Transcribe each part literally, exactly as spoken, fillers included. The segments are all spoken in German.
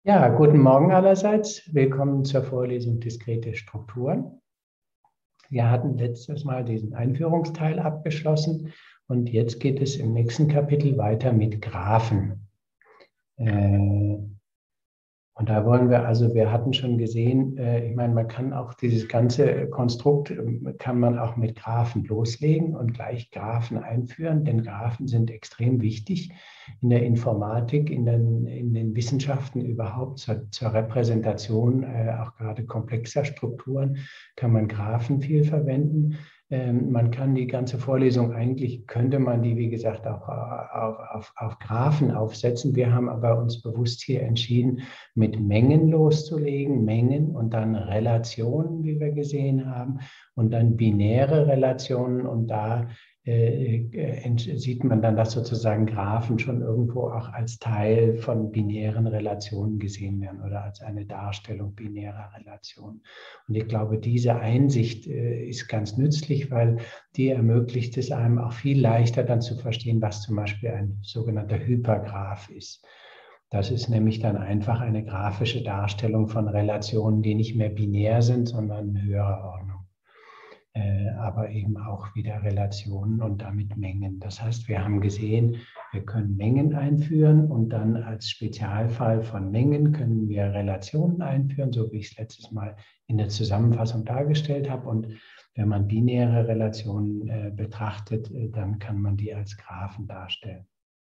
Ja, guten Morgen allerseits. Willkommen zur Vorlesung Diskrete Strukturen. Wir hatten letztes Mal diesen Einführungsteil abgeschlossen und jetzt geht es im nächsten Kapitel weiter mit Graphen. Äh, Und da wollen wir, also wir hatten schon gesehen, ich meine, man kann auch dieses ganze Konstrukt, kann man auch mit Graphen loslegen und gleich Graphen einführen, denn Graphen sind extrem wichtig in der Informatik, in den, in den Wissenschaften überhaupt, zur, zur Repräsentation auch gerade komplexer Strukturen kann man Graphen viel verwenden. Man kann die ganze Vorlesung, eigentlich könnte man die, wie gesagt, auch auf, auf, auf Graphen aufsetzen. Wir haben aber uns bewusst hier entschieden, mit Mengen loszulegen, Mengen und dann Relationen, wie wir gesehen haben, und dann binäre Relationen. Und da äh, sieht man dann, dass sozusagen Graphen schon irgendwo auch als Teil von binären Relationen gesehen werden oder als eine Darstellung binärer Relationen. Und ich glaube, diese Einsicht äh, ist ganz nützlich, weil die ermöglicht es einem auch viel leichter dann zu verstehen, was zum Beispiel ein sogenannter Hypergraph ist. Das ist nämlich dann einfach eine grafische Darstellung von Relationen, die nicht mehr binär sind, sondern höherer Ordnung. Äh, aber eben auch wieder Relationen und damit Mengen. Das heißt, wir haben gesehen, wir können Mengen einführen und dann als Spezialfall von Mengen können wir Relationen einführen, so wie ich es letztes Mal in der Zusammenfassung dargestellt habe. Und wenn man binäre Relationen äh, betrachtet, äh, dann kann man die als Graphen darstellen.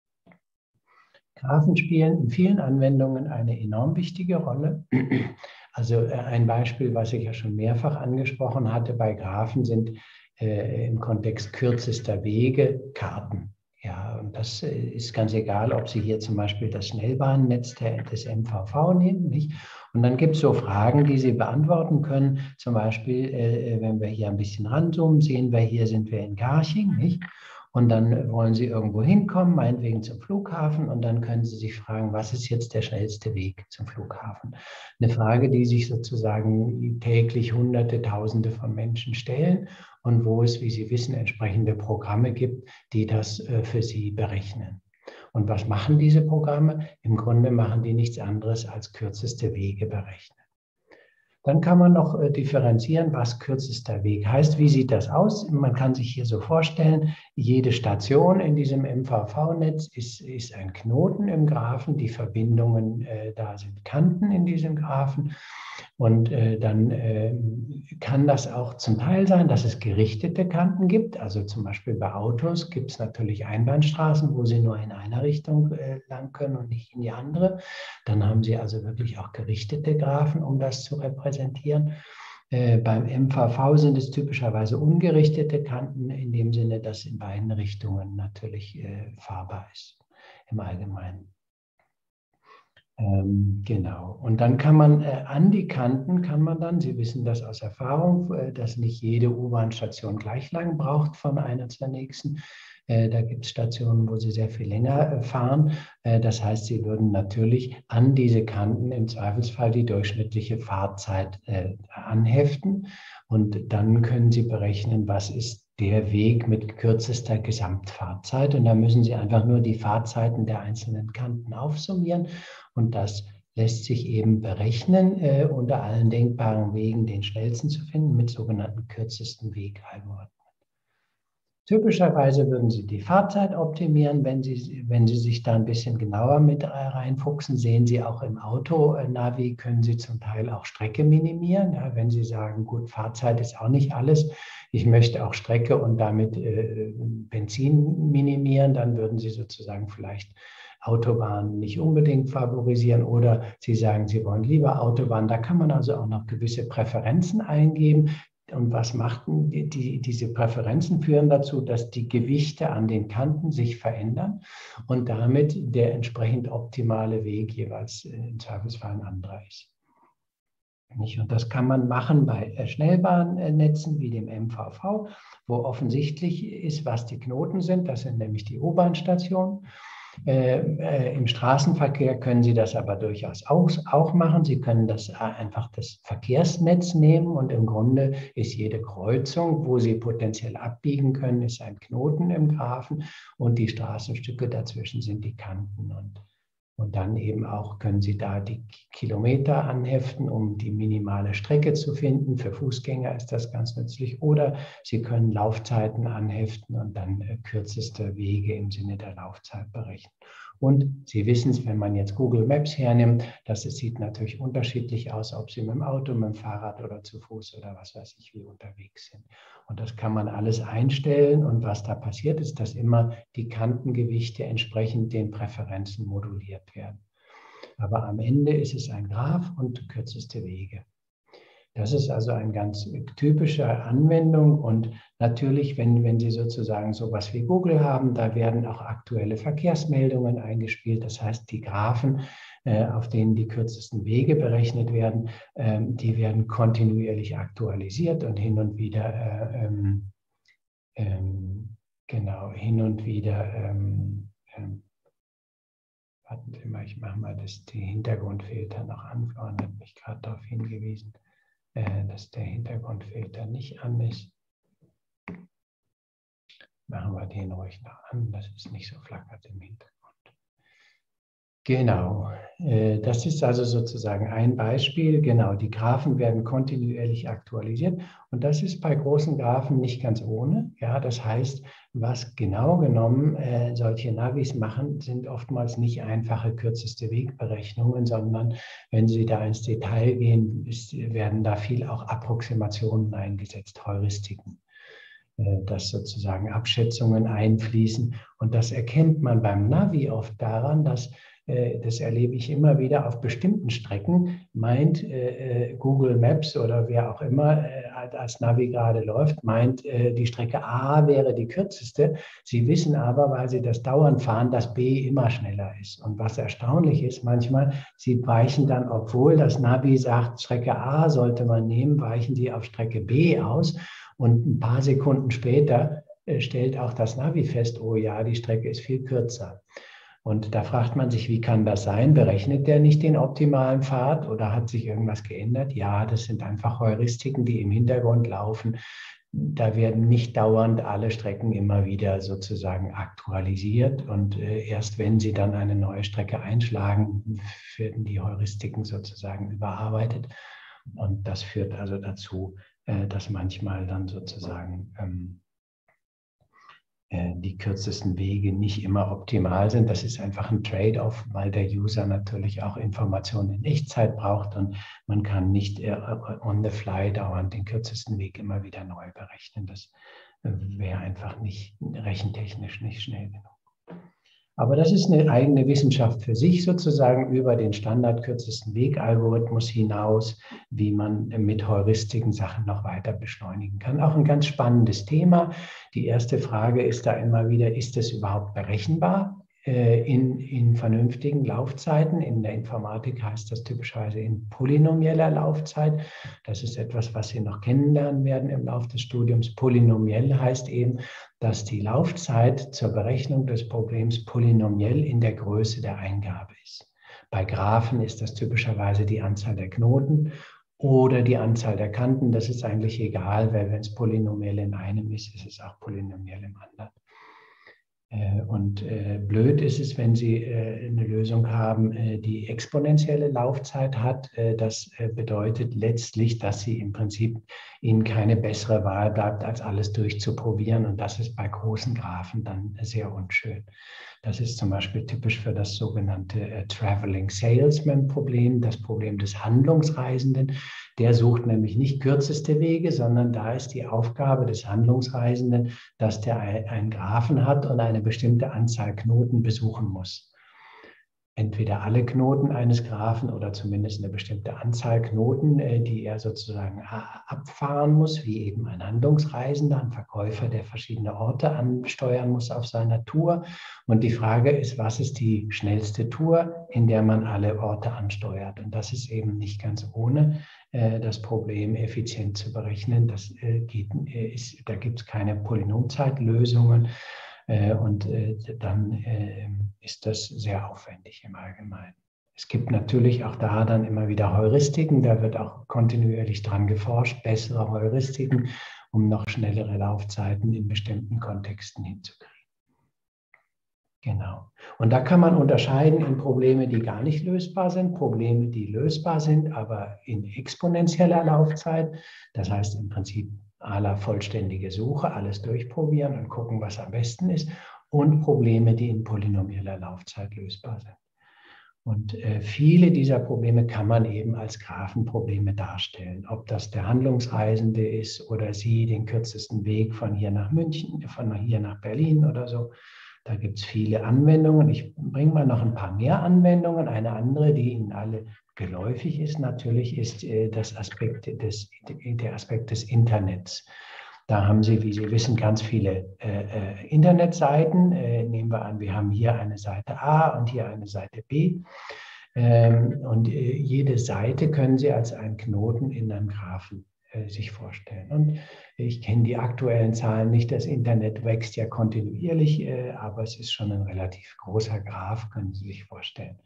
Graphen spielen in vielen Anwendungen eine enorm wichtige Rolle. Also ein Beispiel, was ich ja schon mehrfach angesprochen hatte bei Graphen, sind äh, im Kontext kürzester Wege Karten. Ja, und das ist ganz egal, ob Sie hier zum Beispiel das Schnellbahnnetz des M V V nehmen, nicht? Und dann gibt es so Fragen, die Sie beantworten können. Zum Beispiel, äh, wenn wir hier ein bisschen ranzoomen, sehen wir, hier sind wir in Garching, nicht? Und dann wollen Sie irgendwo hinkommen, meinetwegen zum Flughafen, und dann können Sie sich fragen, was ist jetzt der schnellste Weg zum Flughafen? Eine Frage, die sich sozusagen täglich Hunderte, Tausende von Menschen stellen und wo es, wie Sie wissen, entsprechende Programme gibt, die das für Sie berechnen. Und was machen diese Programme? Im Grunde machen die nichts anderes als kürzeste Wege berechnen. Dann kann man noch äh, differenzieren, was kürzester Weg heißt. Wie sieht das aus? Man kann sich hier so vorstellen, jede Station in diesem M V V-Netz ist, ist ein Knoten im Graphen. Die Verbindungen, äh, da sind Kanten in diesem Graphen. Und äh, dann äh, kann das auch zum Teil sein, dass es gerichtete Kanten gibt. Also zum Beispiel bei Autos gibt es natürlich Einbahnstraßen, wo Sie nur in eine Richtung äh, lang können und nicht in die andere. Dann haben Sie also wirklich auch gerichtete Graphen, um das zu repräsentieren. Äh, beim M V V sind es typischerweise ungerichtete Kanten, in dem Sinne, dass in beiden Richtungen natürlich äh, fahrbar ist im Allgemeinen. Ähm, genau. Und dann kann man äh, an die Kanten, kann man dann, Sie wissen das aus Erfahrung, äh, dass nicht jede U-Bahn-Station gleich lang braucht von einer zur nächsten. Äh, da gibt es Stationen, wo sie sehr viel länger äh, fahren. Äh, das heißt, Sie würden natürlich an diese Kanten im Zweifelsfall die durchschnittliche Fahrzeit äh, anheften. Und dann können Sie berechnen, was ist der Weg mit kürzester Gesamtfahrzeit. Und da müssen Sie einfach nur die Fahrzeiten der einzelnen Kanten aufsummieren. Und das lässt sich eben berechnen, äh, unter allen denkbaren Wegen den schnellsten zu finden mit sogenannten kürzesten Weg-Algorithmen. Typischerweise würden Sie die Fahrzeit optimieren. Wenn Sie, wenn Sie sich da ein bisschen genauer mit reinfuchsen, sehen Sie auch im Auto-Navi, können Sie zum Teil auch Strecke minimieren. Ja, wenn Sie sagen, gut, Fahrzeit ist auch nicht alles, ich möchte auch Strecke und damit äh, Benzin minimieren, dann würden Sie sozusagen vielleicht Autobahnen nicht unbedingt favorisieren, oder Sie sagen, Sie wollen lieber Autobahn. Da kann man also auch noch gewisse Präferenzen eingeben. Und was machten die, die, diese Präferenzen führen dazu, dass die Gewichte an den Kanten sich verändern und damit der entsprechend optimale Weg jeweils im Zweifelsfall ein anderer ist. Und das kann man machen bei Schnellbahnnetzen wie dem M V V, wo offensichtlich ist, was die Knoten sind. Das sind nämlich die U-Bahn-Stationen. Äh, äh, Im Straßenverkehr können Sie das aber durchaus auch, auch machen. Sie können das einfach das Verkehrsnetz nehmen und im Grunde ist jede Kreuzung, wo Sie potenziell abbiegen können, ist ein Knoten im Graphen und die Straßenstücke dazwischen sind die Kanten. Und Und dann eben auch können Sie da die Kilometer anheften, um die minimale Strecke zu finden. Für Fußgänger ist das ganz nützlich. Oder Sie können Laufzeiten anheften und dann äh, kürzeste Wege im Sinne der Laufzeit berechnen. Und Sie wissen es, wenn man jetzt Google Maps hernimmt, das sieht natürlich unterschiedlich aus, ob Sie mit dem Auto, mit dem Fahrrad oder zu Fuß oder was weiß ich wie unterwegs sind. Und das kann man alles einstellen. Und was da passiert, ist, dass immer die Kantengewichte entsprechend den Präferenzen moduliert werden. Aber am Ende ist es ein Graph und kürzeste Wege. Das ist also eine ganz typische Anwendung und natürlich, wenn, wenn Sie sozusagen sowas wie Google haben, da werden auch aktuelle Verkehrsmeldungen eingespielt. Das heißt, die Graphen, äh, auf denen die kürzesten Wege berechnet werden, äh, die werden kontinuierlich aktualisiert und hin und wieder, äh, ähm, ähm, genau, hin und wieder, ähm, ähm, warten Sie mal, ich mache mal das, die Hintergrundfilter noch an, Freunde hat mich gerade darauf hingewiesen, dass der Hintergrundfilter nicht an ist. Machen wir den ruhig noch an, dass es nicht so flackert im Hintergrund. Genau, das ist also sozusagen ein Beispiel. Genau, die Graphen werden kontinuierlich aktualisiert und das ist bei großen Graphen nicht ganz ohne. Ja, das heißt, was genau genommen äh, solche Navis machen, sind oftmals nicht einfache kürzeste Wegberechnungen, sondern wenn Sie da ins Detail gehen, ist, werden da viel auch Approximationen eingesetzt, Heuristiken, äh, dass sozusagen Abschätzungen einfließen. Und das erkennt man beim Navi oft daran, dass das erlebe ich immer wieder auf bestimmten Strecken, meint äh, Google Maps oder wer auch immer äh, als Navi gerade läuft, meint, äh, die Strecke A wäre die kürzeste. Sie wissen aber, weil Sie das dauernd fahren, dass B immer schneller ist. Und was erstaunlich ist manchmal, Sie weichen dann, obwohl das Navi sagt, Strecke A sollte man nehmen, weichen Sie auf Strecke B aus und ein paar Sekunden später äh, stellt auch das Navi fest, oh ja, die Strecke ist viel kürzer. Und da fragt man sich, wie kann das sein? Berechnet der nicht den optimalen Pfad oder hat sich irgendwas geändert? Ja, das sind einfach Heuristiken, die im Hintergrund laufen. Da werden nicht dauernd alle Strecken immer wieder sozusagen aktualisiert. Und äh, erst wenn Sie dann eine neue Strecke einschlagen, werden die Heuristiken sozusagen überarbeitet. Und das führt also dazu, äh, dass manchmal dann sozusagen ähm, die kürzesten Wege nicht immer optimal sind. Das ist einfach ein Trade-off, weil der User natürlich auch Informationen in Echtzeit braucht und man kann nicht on the fly dauernd den kürzesten Weg immer wieder neu berechnen. Das wäre einfach nicht rechentechnisch nicht schnell genug. Aber das ist eine eigene Wissenschaft für sich sozusagen über den standardkürzesten Weg-Algorithmus hinaus, wie man mit Heuristiken Sachen noch weiter beschleunigen kann. Auch ein ganz spannendes Thema. Die erste Frage ist da immer wieder, ist es überhaupt berechenbar äh, in, in vernünftigen Laufzeiten? In der Informatik heißt das typischerweise in polynomieller Laufzeit. Das ist etwas, was Sie noch kennenlernen werden im Laufe des Studiums. Polynomiell heißt eben, dass die Laufzeit zur Berechnung des Problems polynomiell in der Größe der Eingabe ist. Bei Graphen ist das typischerweise die Anzahl der Knoten oder die Anzahl der Kanten. Das ist eigentlich egal, weil wenn es polynomiell in einem ist, ist es auch polynomiell im anderen. Und äh, blöd ist es, wenn Sie äh, eine Lösung haben, äh, die exponentielle Laufzeit hat. Äh, das äh, bedeutet letztlich, dass Sie im Prinzip Ihnen keine bessere Wahl bleibt, als alles durchzuprobieren. Und das ist bei großen Graphen dann sehr unschön. Das ist zum Beispiel typisch für das sogenannte äh, Traveling Salesman Problem, das Problem des Handlungsreisenden. Der sucht nämlich nicht kürzeste Wege, sondern da ist die Aufgabe des Handlungsreisenden, dass der einen Graphen hat und eine bestimmte Anzahl Knoten besuchen muss. Entweder alle Knoten eines Graphen oder zumindest eine bestimmte Anzahl Knoten, die er sozusagen abfahren muss, wie eben ein Handlungsreisender, ein Verkäufer, der verschiedene Orte ansteuern muss auf seiner Tour. Und die Frage ist, was ist die schnellste Tour, in der man alle Orte ansteuert? Und das ist eben nicht ganz ohne das Problem effizient zu berechnen. Das geht, ist, da gibt es keine Polynomzeitlösungen. Und dann ist das sehr aufwendig im Allgemeinen. Es gibt natürlich auch da dann immer wieder Heuristiken, da wird auch kontinuierlich dran geforscht, bessere Heuristiken, um noch schnellere Laufzeiten in bestimmten Kontexten hinzukriegen. Genau. Und da kann man unterscheiden in Probleme, die gar nicht lösbar sind, Probleme, die lösbar sind, aber in exponentieller Laufzeit. Das heißt im Prinzip à la vollständige Suche, alles durchprobieren und gucken, was am besten ist. Und Probleme, die in polynomieller Laufzeit lösbar sind. Und äh, viele dieser Probleme kann man eben als Graphenprobleme darstellen. Ob das der Handlungsreisende ist oder Sie den kürzesten Weg von hier nach München, von hier nach Berlin oder so. Da gibt es viele Anwendungen. Ich bringe mal noch ein paar mehr Anwendungen. Eine andere, die Ihnen alle geläufig ist, natürlich, ist äh, das Aspekt des, der Aspekt des Internets. Da haben Sie, wie Sie wissen, ganz viele äh, Internetseiten. Äh, nehmen wir an, wir haben hier eine Seite A und hier eine Seite B. Ähm, und äh, jede Seite können Sie als einen Knoten in einem Graphen äh, sich vorstellen. Und ich kenne die aktuellen Zahlen nicht. Das Internet wächst ja kontinuierlich, äh, aber es ist schon ein relativ großer Graph, können Sie sich vorstellen.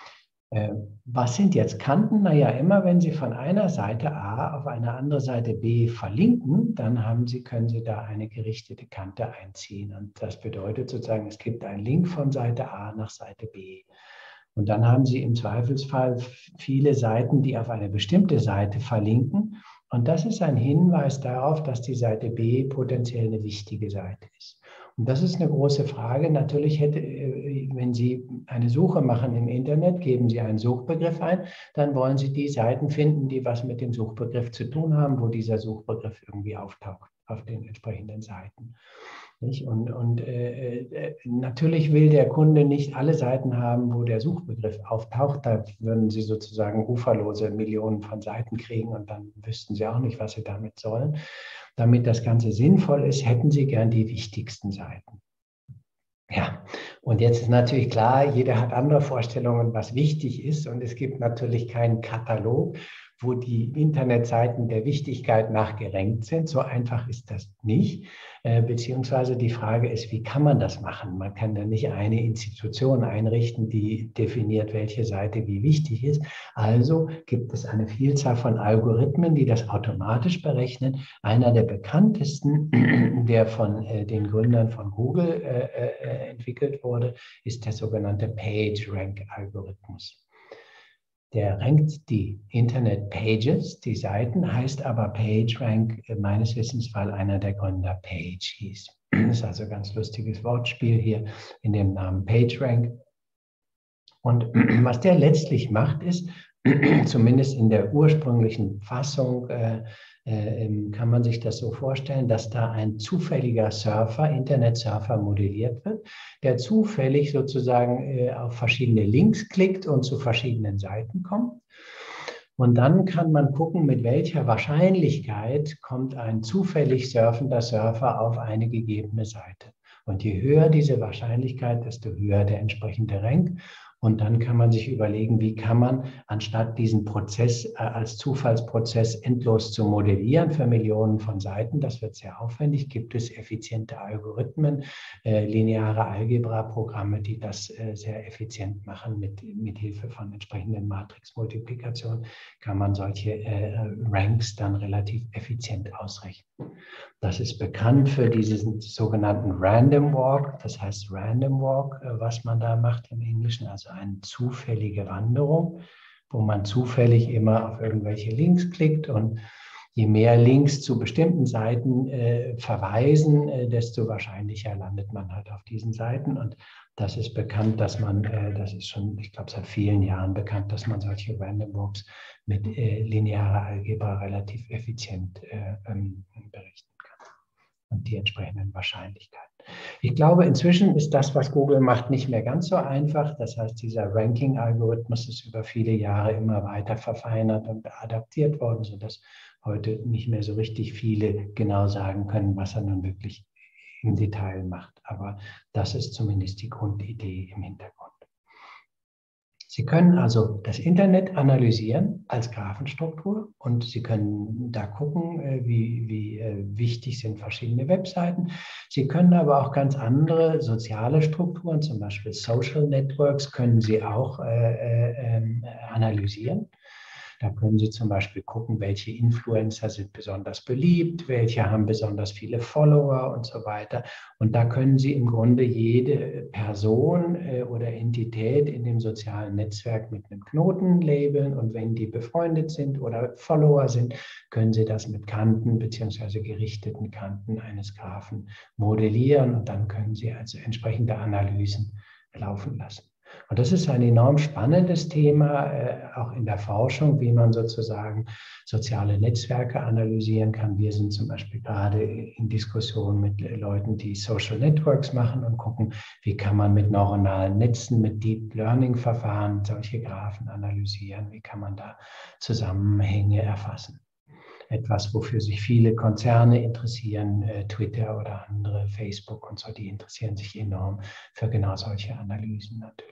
Was sind jetzt Kanten? Naja, immer wenn Sie von einer Seite A auf eine andere Seite B verlinken, dann haben Sie, können Sie da eine gerichtete Kante einziehen. Und das bedeutet sozusagen, es gibt einen Link von Seite A nach Seite B. Und dann haben Sie im Zweifelsfall viele Seiten, die auf eine bestimmte Seite verlinken. Und das ist ein Hinweis darauf, dass die Seite B potenziell eine wichtige Seite ist. Und das ist eine große Frage. Natürlich hätte, wenn Sie eine Suche machen im Internet, geben Sie einen Suchbegriff ein, dann wollen Sie die Seiten finden, die was mit dem Suchbegriff zu tun haben, wo dieser Suchbegriff irgendwie auftaucht auf den entsprechenden Seiten. Und, und äh, natürlich will der Kunde nicht alle Seiten haben, wo der Suchbegriff auftaucht. Da würden Sie sozusagen uferlose Millionen von Seiten kriegen und dann wüssten Sie auch nicht, was Sie damit sollen. Damit das Ganze sinnvoll ist, hätten Sie gern die wichtigsten Seiten. Ja, und jetzt ist natürlich klar, jeder hat andere Vorstellungen, was wichtig ist. Und es gibt natürlich keinen Katalog, wo die Internetseiten der Wichtigkeit nach gerankt sind. So einfach ist das nicht. Äh, beziehungsweise die Frage ist, wie kann man das machen? Man kann da nicht eine Institution einrichten, die definiert, welche Seite wie wichtig ist. Also gibt es eine Vielzahl von Algorithmen, die das automatisch berechnen. Einer der bekanntesten, der von äh, den Gründern von Google äh, äh, entwickelt wurde, ist der sogenannte PageRank-Algorithmus. Der rankt die Internet-Pages, die Seiten, heißt aber PageRank meines Wissens, weil einer der Gründer Page hieß. Das ist also ein ganz lustiges Wortspiel hier in dem Namen PageRank. Und was der letztlich macht, ist, zumindest in der ursprünglichen Fassung, äh, äh, kann man sich das so vorstellen, dass da ein zufälliger Surfer, Internet-Surfer modelliert wird, der zufällig sozusagen äh, auf verschiedene Links klickt und zu verschiedenen Seiten kommt. Und dann kann man gucken, mit welcher Wahrscheinlichkeit kommt ein zufällig surfender Surfer auf eine gegebene Seite. Und je höher diese Wahrscheinlichkeit, desto höher der entsprechende Rank. Und dann kann man sich überlegen, wie kann man, anstatt diesen Prozess äh, als Zufallsprozess endlos zu modellieren für Millionen von Seiten, das wird sehr aufwendig, gibt es effiziente Algorithmen, äh, lineare Algebra-Programme, die das äh, sehr effizient machen. Mit, mit Hilfe von entsprechenden Matrixmultiplikationen kann man solche äh, Ranks dann relativ effizient ausrechnen. Das ist bekannt für diesen sogenannten Random Walk, das heißt Random Walk, äh, was man da macht im Englischen, also eine zufällige Wanderung, wo man zufällig immer auf irgendwelche Links klickt und je mehr Links zu bestimmten Seiten äh, verweisen, äh, desto wahrscheinlicher landet man halt auf diesen Seiten. Und das ist bekannt, dass man, äh, das ist schon, ich glaube, seit vielen Jahren bekannt, dass man solche Random Walks mit äh, linearer Algebra relativ effizient äh, ähm, berechnen kann und die entsprechenden Wahrscheinlichkeiten. Ich glaube, inzwischen ist das, was Google macht, nicht mehr ganz so einfach. Das heißt, dieser Ranking-Algorithmus ist über viele Jahre immer weiter verfeinert und adaptiert worden, sodass heute nicht mehr so richtig viele genau sagen können, was er nun wirklich im Detail macht. Aber das ist zumindest die Grundidee im Hintergrund. Sie können also das Internet analysieren als Graphenstruktur und Sie können da gucken, wie, wie wichtig sind verschiedene Webseiten. Sie können aber auch ganz andere soziale Strukturen, zum Beispiel Social Networks, können Sie auch äh, äh, analysieren. Da können Sie zum Beispiel gucken, welche Influencer sind besonders beliebt, welche haben besonders viele Follower und so weiter. Und da können Sie im Grunde jede Person äh, oder Entität in dem sozialen Netzwerk mit einem Knoten labeln. Und wenn die befreundet sind oder Follower sind, können Sie das mit Kanten bzw. gerichteten Kanten eines Graphen modellieren. Und dann können Sie also entsprechende Analysen laufen lassen. Und das ist ein enorm spannendes Thema, äh, auch in der Forschung, wie man sozusagen soziale Netzwerke analysieren kann. Wir sind zum Beispiel gerade in Diskussion mit Leuten, die Social Networks machen und gucken, wie kann man mit neuronalen Netzen, mit Deep Learning Verfahren solche Graphen analysieren, wie kann man da Zusammenhänge erfassen. Etwas, wofür sich viele Konzerne interessieren, äh, Twitter oder andere, Facebook und so, die interessieren sich enorm für genau solche Analysen natürlich.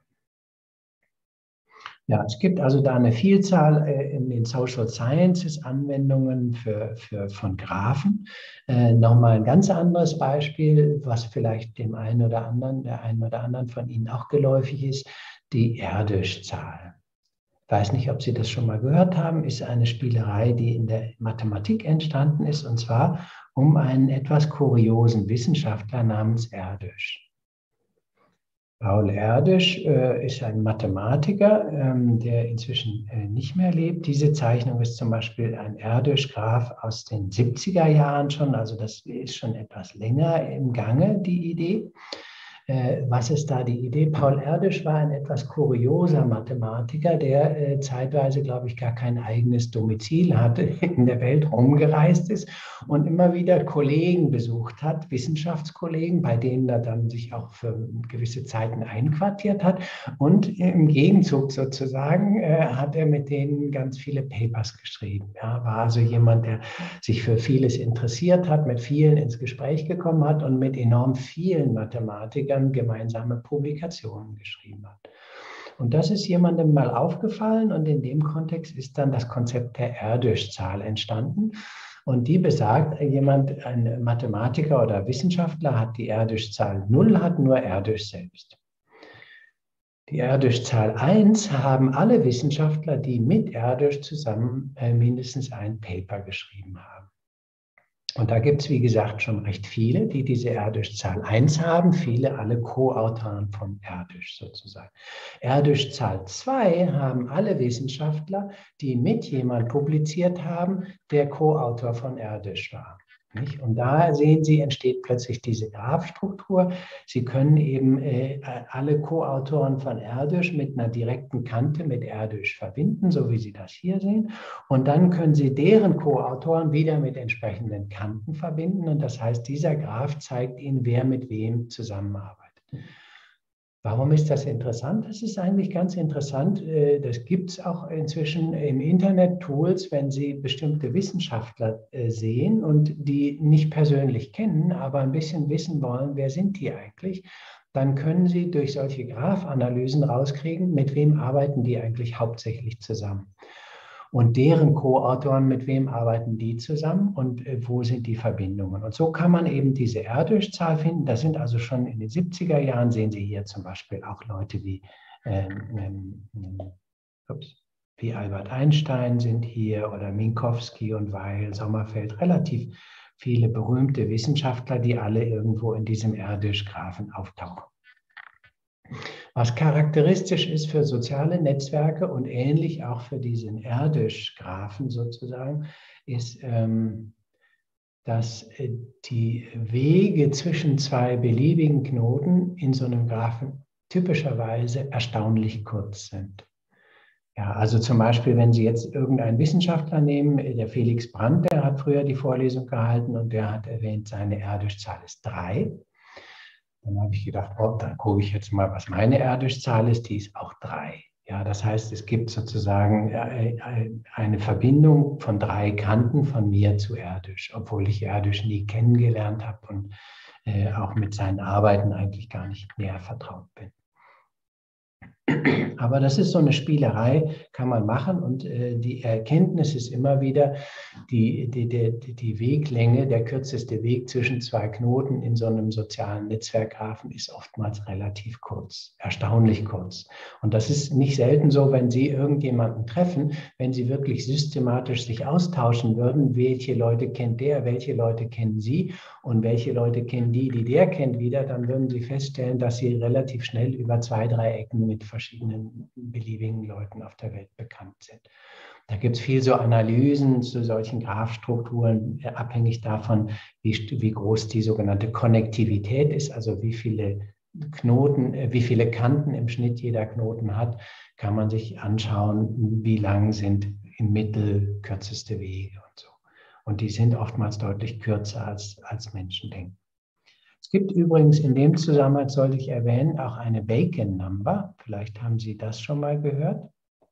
Ja, es gibt also da eine Vielzahl äh, in den Social Sciences Anwendungen für, für, von Graphen. Äh, nochmal ein ganz anderes Beispiel, was vielleicht dem einen oder anderen, der einen oder anderen von Ihnen auch geläufig ist, die Erdős-Zahl. Ich weiß nicht, ob Sie das schon mal gehört haben, ist eine Spielerei, die in der Mathematik entstanden ist, und zwar um einen etwas kuriosen Wissenschaftler namens Erdős. Paul Erdős äh, ist ein Mathematiker, ähm, der inzwischen äh, nicht mehr lebt. Diese Zeichnung ist zum Beispiel ein Erdős-Graph aus den siebziger Jahren schon, also das ist schon etwas länger im Gange, die Idee. Äh, was ist da die Idee? Paul Erdős war ein etwas kurioser Mathematiker, der äh, zeitweise, glaube ich, gar kein eigenes Domizil hatte, in der Welt rumgereist ist und immer wieder Kollegen besucht hat, Wissenschaftskollegen, bei denen er dann sich auch für gewisse Zeiten einquartiert hat. Und im Gegenzug sozusagen äh, hat er mit denen ganz viele Papers geschrieben. Ja, war also jemand, der sich für vieles interessiert hat, mit vielen ins Gespräch gekommen hat und mit enorm vielen Mathematikern gemeinsame Publikationen geschrieben hat. Und das ist jemandem mal aufgefallen und in dem Kontext ist dann das Konzept der Erdős-Zahl entstanden. Und die besagt, jemand, ein Mathematiker oder Wissenschaftler hat die Erdős-Zahl null, hat nur Erdős selbst. Die Erdős-Zahl eins haben alle Wissenschaftler, die mit Erdős zusammen äh, mindestens ein Paper geschrieben haben. Und da gibt es, wie gesagt, schon recht viele, die diese Erdős-Zahl eins haben, viele, alle Co-Autoren von Erdős sozusagen. Erdős-Zahl zwei haben alle Wissenschaftler, die mit jemand publiziert haben, der Co-Autor von Erdős war. Nicht? Und da sehen Sie, entsteht plötzlich diese Graphstruktur. Sie können eben äh, alle Co-Autoren von Erdős mit einer direkten Kante mit Erdős verbinden, so wie Sie das hier sehen. Und dann können Sie deren Co-Autoren wieder mit entsprechenden Kanten verbinden. Und das heißt, dieser Graph zeigt Ihnen, wer mit wem zusammenarbeitet. Warum ist das interessant? Das ist eigentlich ganz interessant. Das gibt es auch inzwischen im Internet Tools, wenn Sie bestimmte Wissenschaftler sehen und die nicht persönlich kennen, aber ein bisschen wissen wollen, wer sind die eigentlich, dann können Sie durch solche Graphanalysen rauskriegen, mit wem arbeiten die eigentlich hauptsächlich zusammen. Und deren Co-Autoren, mit wem arbeiten die zusammen und äh, wo sind die Verbindungen? Und so kann man eben diese Erdős-Zahl finden. Das sind also schon in den siebziger Jahren, sehen Sie hier zum Beispiel auch Leute wie, ähm, ähm, ups, wie Albert Einstein sind hier oder Minkowski und Weil, Sommerfeld, relativ viele berühmte Wissenschaftler, die alle irgendwo in diesem Erdős-Graphen auftauchen. Was charakteristisch ist für soziale Netzwerke und ähnlich auch für diesen Erdős-Graphen sozusagen, ist, ähm, dass äh, die Wege zwischen zwei beliebigen Knoten in so einem Graphen typischerweise erstaunlich kurz sind. Ja, also zum Beispiel, wenn Sie jetzt irgendeinen Wissenschaftler nehmen, der Felix Brandt, der hat früher die Vorlesung gehalten und der hat erwähnt, seine Erdős-Zahl ist drei. Dann habe ich gedacht, oh, dann gucke ich jetzt mal, was meine Erdős-Zahl ist, die ist auch drei. Ja, das heißt, es gibt sozusagen eine Verbindung von drei Kanten von mir zu Erdős, obwohl ich Erdős nie kennengelernt habe und äh, auch mit seinen Arbeiten eigentlich gar nicht näher vertraut bin. Aber das ist so eine Spielerei, kann man machen, und äh, die Erkenntnis ist immer wieder, die, die, die, die Weglänge, der kürzeste Weg zwischen zwei Knoten in so einem sozialen Netzwerkgrafen ist oftmals relativ kurz, erstaunlich kurz. Und das ist nicht selten so, wenn Sie irgendjemanden treffen, wenn Sie wirklich systematisch sich austauschen würden, welche Leute kennt der, welche Leute kennen Sie und welche Leute kennen die, die der kennt wieder, dann würden Sie feststellen, dass Sie relativ schnell über zwei, drei Ecken mit verschiedenen beliebigen Leuten auf der Welt bekannt sind. Da gibt es viel so Analysen zu solchen Graphstrukturen, abhängig davon, wie, wie groß die sogenannte Konnektivität ist, also wie viele Knoten, wie viele Kanten im Schnitt jeder Knoten hat, kann man sich anschauen, wie lang sind im Mittel kürzeste Wege und so. Und die sind oftmals deutlich kürzer, als, als Menschen denken. Es gibt übrigens in dem Zusammenhang, sollte ich erwähnen, auch eine Bacon Number. Vielleicht haben Sie das schon mal gehört.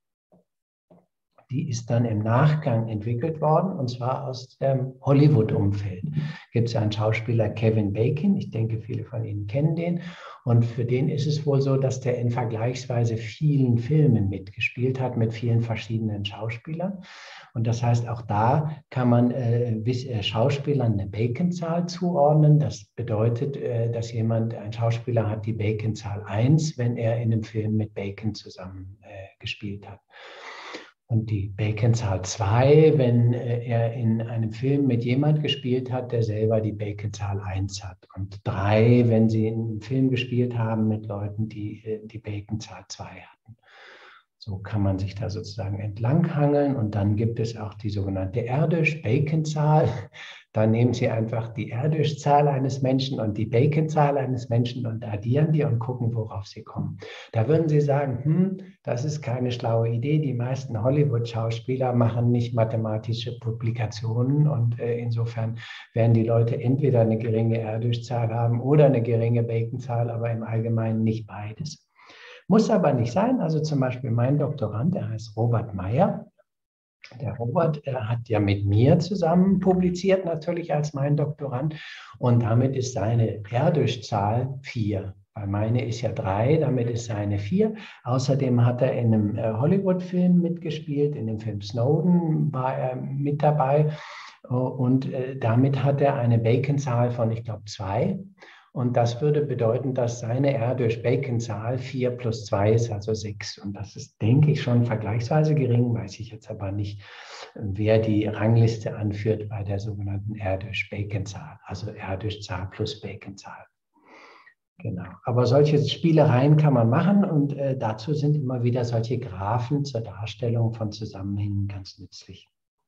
Die ist dann im Nachgang entwickelt worden, und zwar aus dem Hollywood-Umfeld. Gibt es ja einen Schauspieler, Kevin Bacon, ich denke, viele von Ihnen kennen den, und für den ist es wohl so, dass der in vergleichsweise vielen Filmen mitgespielt hat, mit vielen verschiedenen Schauspielern. Und das heißt, auch da kann man äh, Schauspielern eine Bacon-Zahl zuordnen. Das bedeutet, äh, dass jemand, ein Schauspieler hat die Bacon-Zahl eins, wenn er in einem Film mit Bacon zusammen äh, gespielt hat. Und die Bacon-Zahl zwei, wenn äh, er in einem Film mit jemand gespielt hat, der selber die Bacon-Zahl eins hat. Und drei, wenn Sie in einem Film gespielt haben mit Leuten, die äh, die Bacon-Zahl zwei hatten. So kann man sich da sozusagen entlanghangeln, und dann gibt es auch die sogenannte Erdős-Bacon-Zahl. Da nehmen Sie einfach die Erdős-Zahl eines Menschen und die Bacon-Zahl eines Menschen und addieren die und gucken, worauf Sie kommen. Da würden Sie sagen, hm, das ist keine schlaue Idee. Die meisten Hollywood-Schauspieler machen nicht mathematische Publikationen, und äh, insofern werden die Leute entweder eine geringe Erdős-Zahl haben oder eine geringe Bacon-Zahl, aber im Allgemeinen nicht beides. Muss aber nicht sein. Also zum Beispiel mein Doktorand, der heißt Robert Meyer. Der Robert äh, hat ja mit mir zusammen publiziert, natürlich als mein Doktorand. Und damit ist seine Erdős-Zahl vier. Weil meine ist ja drei, damit ist seine vier. Außerdem hat er in einem äh, Hollywood-Film mitgespielt. In dem Film Snowden war er mit dabei. Und äh, damit hat er eine Bacon-Zahl von, ich glaube, zwei. Und das würde bedeuten, dass seine Erdős-Bacon-Zahl vier plus zwei ist, also sechs. Und das ist, denke ich, schon vergleichsweise gering, weiß ich jetzt aber nicht, wer die Rangliste anführt bei der sogenannten Erdős-Bacon-Zahl, also Erdős-Zahl plus Bacon-Zahl. Genau. Aber solche Spielereien kann man machen, und äh, dazu sind immer wieder solche Graphen zur Darstellung von Zusammenhängen ganz nützlich.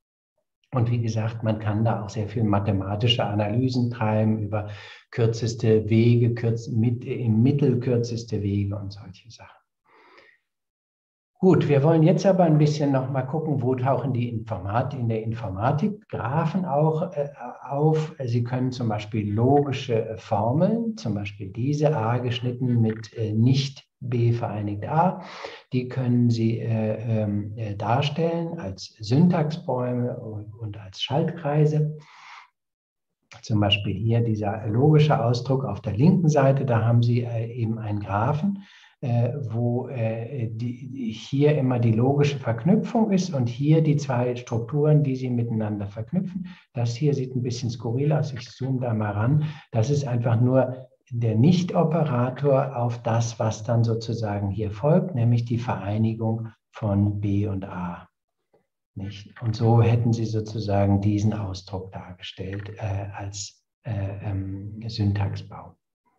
Und wie gesagt, man kann da auch sehr viel mathematische Analysen treiben über kürzeste Wege, kürz, mit, im Mittel kürzeste Wege und solche Sachen. Gut, wir wollen jetzt aber ein bisschen noch mal gucken, wo tauchen die Informat in der Informatik Graphen auch äh, auf. Sie können zum Beispiel logische äh, Formeln, zum Beispiel diese A geschnitten mit äh, nicht B vereinigt A, die können Sie äh, äh, darstellen als Syntaxbäume und, und als Schaltkreise. Zum Beispiel hier dieser logische Ausdruck auf der linken Seite, da haben Sie äh, eben einen Graphen, äh, wo äh, die, hier immer die logische Verknüpfung ist und hier die zwei Strukturen, die Sie miteinander verknüpfen. Das hier sieht ein bisschen skurril aus, ich zoome da mal ran. Das ist einfach nur der Nicht-Operator auf das, was dann sozusagen hier folgt, nämlich die Vereinigung von B und A. Nicht? Und so hätten Sie sozusagen diesen Ausdruck dargestellt äh, als äh, ähm, Syntaxbaum.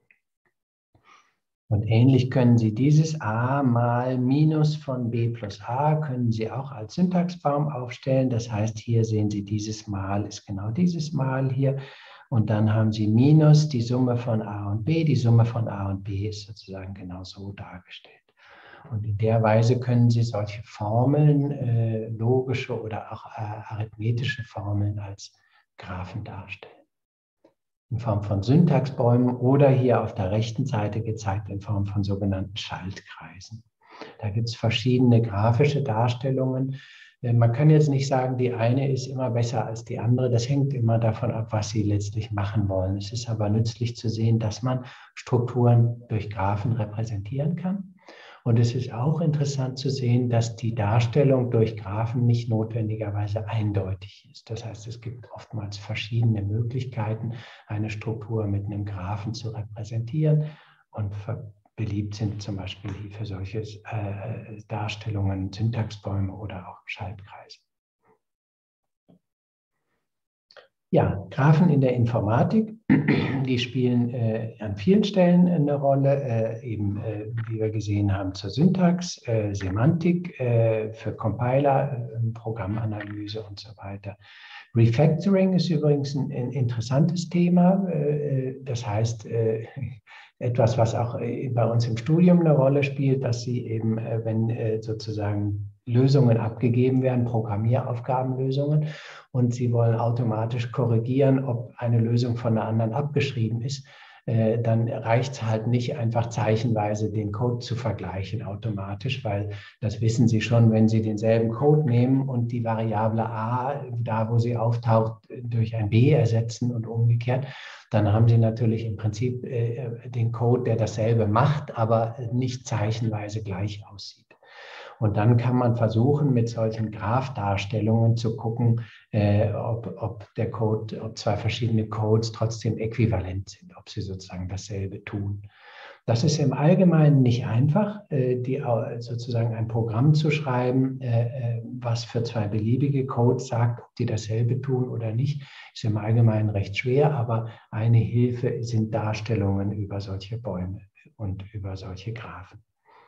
Und ähnlich können Sie dieses A mal Minus von B plus A, können Sie auch als Syntaxbaum aufstellen. Das heißt, hier sehen Sie, dieses Mal ist genau dieses Mal hier. Und dann haben Sie minus die Summe von A und B. Die Summe von A und B ist sozusagen genau so dargestellt. Und in der Weise können Sie solche Formeln, äh, logische oder auch äh, arithmetische Formeln als Graphen darstellen. In Form von Syntaxbäumen oder hier auf der rechten Seite gezeigt in Form von sogenannten Schaltkreisen. Da gibt es verschiedene grafische Darstellungen. Man kann jetzt nicht sagen, die eine ist immer besser als die andere. Das hängt immer davon ab, was Sie letztlich machen wollen. Es ist aber nützlich zu sehen, dass man Strukturen durch Graphen repräsentieren kann. Und es ist auch interessant zu sehen, dass die Darstellung durch Graphen nicht notwendigerweise eindeutig ist. Das heißt, es gibt oftmals verschiedene Möglichkeiten, eine Struktur mit einem Graphen zu repräsentieren. Und beliebt sind zum Beispiel für solche äh, Darstellungen Syntaxbäume oder auch Schaltkreise. Ja, Graphen in der Informatik, die spielen äh, an vielen Stellen eine Rolle, äh, eben äh, wie wir gesehen haben zur Syntax, äh, Semantik, äh, für Compiler, äh, Programmanalyse und so weiter. Refactoring ist übrigens ein, ein interessantes Thema, äh, das heißt äh, etwas, was auch bei uns im Studium eine Rolle spielt, dass Sie eben, äh, wenn äh, sozusagen Lösungen abgegeben werden, Programmieraufgabenlösungen, und Sie wollen automatisch korrigieren, ob eine Lösung von einer anderen abgeschrieben ist, äh, dann reicht es halt nicht, einfach zeichenweise den Code zu vergleichen automatisch, weil das wissen Sie schon, wenn Sie denselben Code nehmen und die Variable a, da wo sie auftaucht, durch ein b ersetzen und umgekehrt, dann haben Sie natürlich im Prinzip äh, den Code, der dasselbe macht, aber nicht zeichenweise gleich aussieht. Und dann kann man versuchen, mit solchen Graph-Darstellungen zu gucken, äh, ob, ob der Code, ob zwei verschiedene Codes trotzdem äquivalent sind, ob sie sozusagen dasselbe tun. Das ist im Allgemeinen nicht einfach, äh, die, sozusagen ein Programm zu schreiben, äh, was für zwei beliebige Codes sagt, ob die dasselbe tun oder nicht, ist im Allgemeinen recht schwer, aber eine Hilfe sind Darstellungen über solche Bäume und über solche Graphen.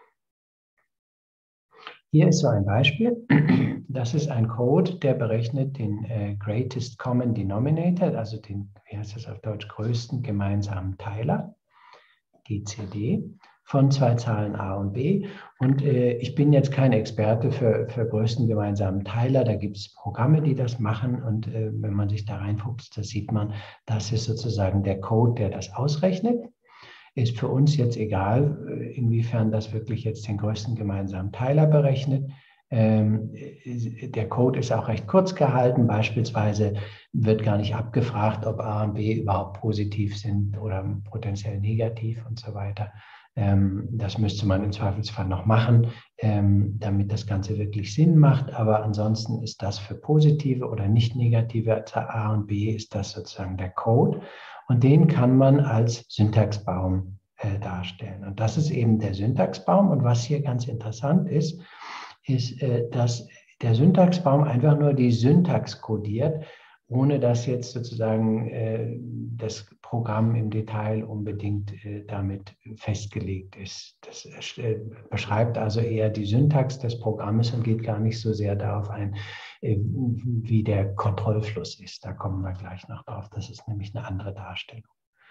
Hier ist so ein Beispiel. Das ist ein Code, der berechnet den äh, Greatest Common Denominator, also den, wie heißt das auf Deutsch, größten gemeinsamen Teiler, G C D, von zwei Zahlen a und b. Und äh, ich bin jetzt kein Experte für, für größten gemeinsamen Teiler. Da gibt es Programme, die das machen. Und äh, wenn man sich da reinfuchst, da sieht man, das ist sozusagen der Code, der das ausrechnet. Ist für uns jetzt egal, inwiefern das wirklich jetzt den größten gemeinsamen Teiler berechnet. Ähm, der Code ist auch recht kurz gehalten. Beispielsweise wird gar nicht abgefragt, ob a und b überhaupt positiv sind oder potenziell negativ und so weiter. Ähm, das müsste man im Zweifelsfall noch machen, ähm, damit das Ganze wirklich Sinn macht. Aber ansonsten ist das für positive oder nicht negative a und b ist das sozusagen der Code. Und den kann man als Syntaxbaum äh, darstellen. Und das ist eben der Syntaxbaum. Und was hier ganz interessant ist, ist, äh, dass der Syntaxbaum einfach nur die Syntax kodiert, ohne dass jetzt sozusagen äh, das Programm im Detail unbedingt äh, damit festgelegt ist. Das äh, beschreibt also eher die Syntax des Programmes und geht gar nicht so sehr darauf ein, äh, wie der Kontrollfluss ist. Da kommen wir gleich noch drauf. Das ist nämlich eine andere Darstellung.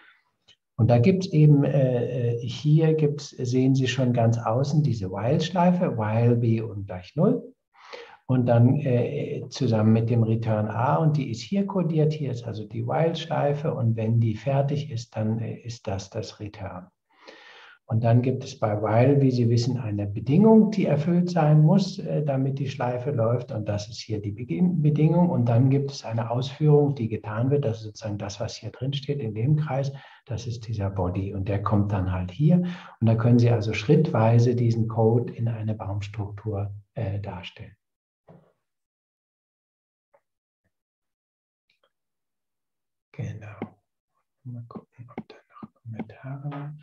Und da gibt es eben, äh, hier gibt's, sehen Sie schon ganz außen diese While-Schleife, while b und gleich null. Und dann äh, zusammen mit dem Return a, und die ist hier kodiert, hier ist also die While-Schleife, und wenn die fertig ist, dann äh, ist das das Return. Und dann gibt es bei while, wie Sie wissen, eine Bedingung, die erfüllt sein muss, äh, damit die Schleife läuft, und das ist hier die Beginn Bedingung. Und dann gibt es eine Ausführung, die getan wird, das ist sozusagen das, was hier drin steht in dem Kreis, das ist dieser Body, und der kommt dann halt hier. Und da können Sie also schrittweise diesen Code in eine Baumstruktur äh, darstellen. Genau. Mal gucken, ob da noch Kommentare waren.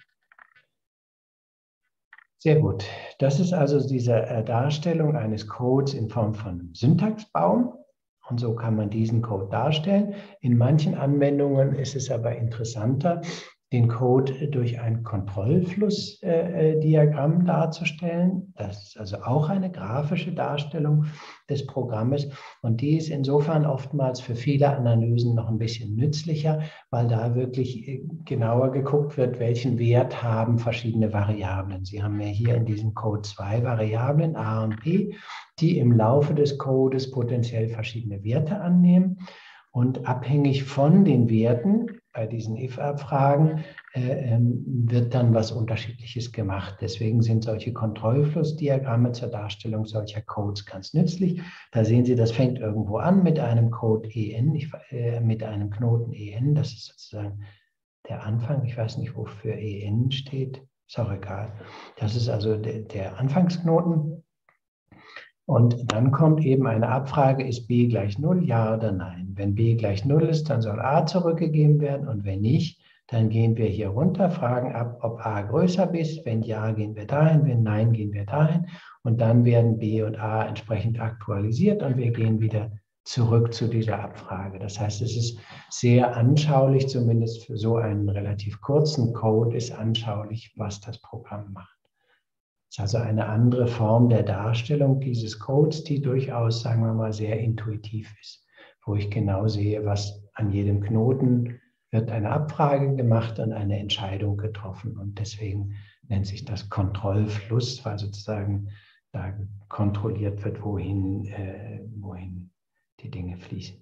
Sehr gut. Das ist also diese Darstellung eines Codes in Form von einem Syntaxbaum. Und so kann man diesen Code darstellen. In manchen Anwendungen ist es aber interessanter, den Code durch ein Kontrollflussdiagramm darzustellen. Das ist also auch eine grafische Darstellung des Programmes. Und die ist insofern oftmals für viele Analysen noch ein bisschen nützlicher, weil da wirklich genauer geguckt wird, welchen Wert haben verschiedene Variablen. Sie haben ja hier in diesem Code zwei Variablen, a und b, die im Laufe des Codes potenziell verschiedene Werte annehmen. Und abhängig von den Werten bei diesen if-Abfragen äh, wird dann was Unterschiedliches gemacht. Deswegen sind solche Kontrollflussdiagramme zur Darstellung solcher Codes ganz nützlich. Da sehen Sie, das fängt irgendwo an mit einem Code en, ich, äh, mit einem Knoten en. Das ist sozusagen der Anfang. Ich weiß nicht, wofür en steht. Ist auch egal. Das ist also der, der Anfangsknoten. Und dann kommt eben eine Abfrage, ist b gleich null, ja oder nein? Wenn b gleich null ist, dann soll a zurückgegeben werden und wenn nicht, dann gehen wir hier runter, fragen ab, ob a größer ist. Wenn ja, gehen wir dahin, wenn nein, gehen wir dahin. Und dann werden b und a entsprechend aktualisiert und wir gehen wieder zurück zu dieser Abfrage. Das heißt, es ist sehr anschaulich, zumindest für so einen relativ kurzen Code ist anschaulich, was das Programm macht. Es ist also eine andere Form der Darstellung dieses Codes, die durchaus, sagen wir mal, sehr intuitiv ist, wo ich genau sehe, was an jedem Knoten wird eine Abfrage gemacht und eine Entscheidung getroffen. Und deswegen nennt sich das Kontrollfluss, weil sozusagen da kontrolliert wird, wohin, äh, wohin die Dinge fließen.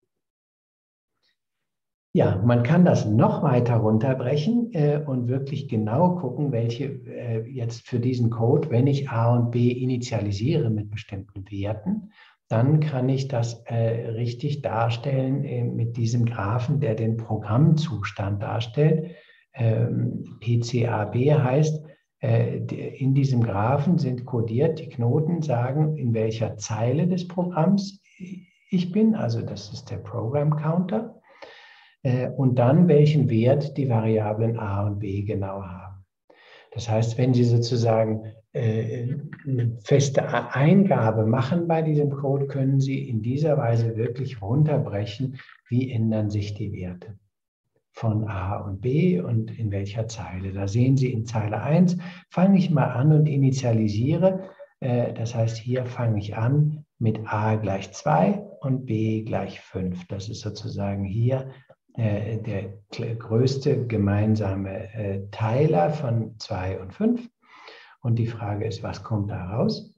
Ja, man kann das noch weiter runterbrechen äh, und wirklich genau gucken, welche äh, jetzt für diesen Code, wenn ich a und b initialisiere mit bestimmten Werten, dann kann ich das äh, richtig darstellen äh, mit diesem Graphen, der den Programmzustand darstellt. Ähm, P C A B heißt, äh, in diesem Graphen sind kodiert, die Knoten sagen, in welcher Zeile des Programms ich bin, also das ist der Program Counter. Und dann welchen Wert die Variablen a und b genau haben. Das heißt, wenn Sie sozusagen äh, eine feste Eingabe machen bei diesem Code, können Sie in dieser Weise wirklich runterbrechen, wie ändern sich die Werte von a und b und in welcher Zeile. Da sehen Sie in Zeile eins, fange ich mal an und initialisiere. Äh, das heißt, hier fange ich an mit a gleich zwei und b gleich fünf. Das ist sozusagen hier der größte gemeinsame Teiler von zwei und fünf. Und die Frage ist, was kommt da raus?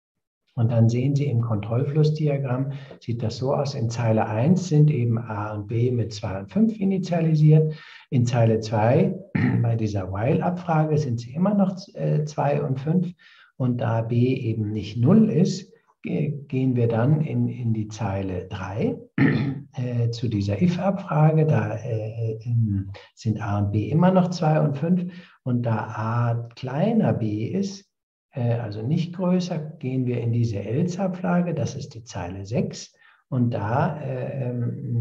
Und dann sehen Sie im Kontrollflussdiagramm, sieht das so aus, in Zeile eins sind eben a und b mit zwei und fünf initialisiert. In Zeile zwei, bei dieser While-Abfrage, sind sie immer noch zwei und fünf. Und da b eben nicht null ist, gehen wir dann in, in die Zeile drei äh, zu dieser if-Abfrage. Da äh, sind a und b immer noch zwei und fünf. Und da a kleiner b ist, äh, also nicht größer, gehen wir in diese else-Abfrage. Das ist die Zeile sechs. Und da äh,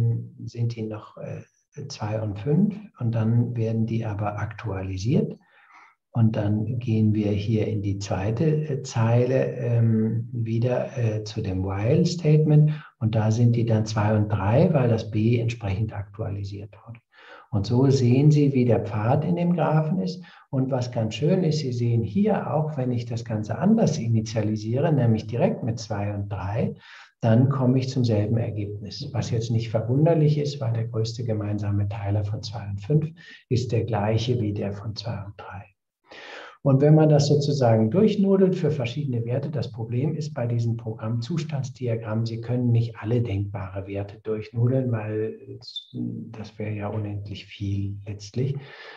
sind die noch äh, zwei und fünf. Und dann werden die aber aktualisiert. Und dann gehen wir hier in die zweite äh, Zeile ähm, wieder äh, zu dem While-Statement und da sind die dann zwei und drei, weil das b entsprechend aktualisiert wurde. Und so sehen Sie, wie der Pfad in dem Graphen ist. Und was ganz schön ist, Sie sehen hier auch, wenn ich das Ganze anders initialisiere, nämlich direkt mit zwei und drei, dann komme ich zum selben Ergebnis. Was jetzt nicht verwunderlich ist, weil der größte gemeinsame Teiler von zwei und fünf ist der gleiche wie der von zwei und drei. Und wenn man das sozusagen durchnudelt für verschiedene Werte, das Problem ist bei diesem Programmzustandsdiagramm, Sie können nicht alle denkbare Werte durchnudeln, weil das wäre ja unendlich viel letztlich.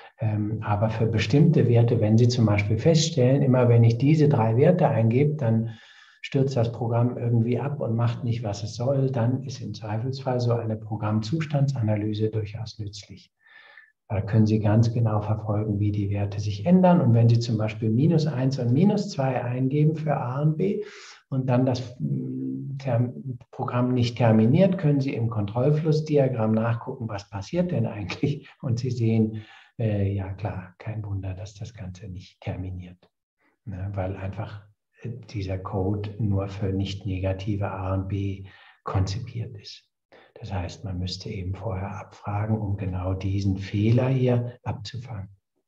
Aber für bestimmte Werte, wenn Sie zum Beispiel feststellen, immer wenn ich diese drei Werte eingebe, dann stürzt das Programm irgendwie ab und macht nicht, was es soll, dann ist im Zweifelsfall so eine Programmzustandsanalyse durchaus nützlich. Da können Sie ganz genau verfolgen, wie die Werte sich ändern. Und wenn Sie zum Beispiel minus eins und minus zwei eingeben für a und b und dann das Programm nicht terminiert, können Sie im Kontrollflussdiagramm nachgucken, was passiert denn eigentlich. Und Sie sehen, äh, ja klar, kein Wunder, dass das Ganze nicht terminiert. Ne, weil einfach dieser Code nur für nicht negative a und b konzipiert ist. Das heißt, man müsste eben vorher abfragen, um genau diesen Fehler hier abzufangen.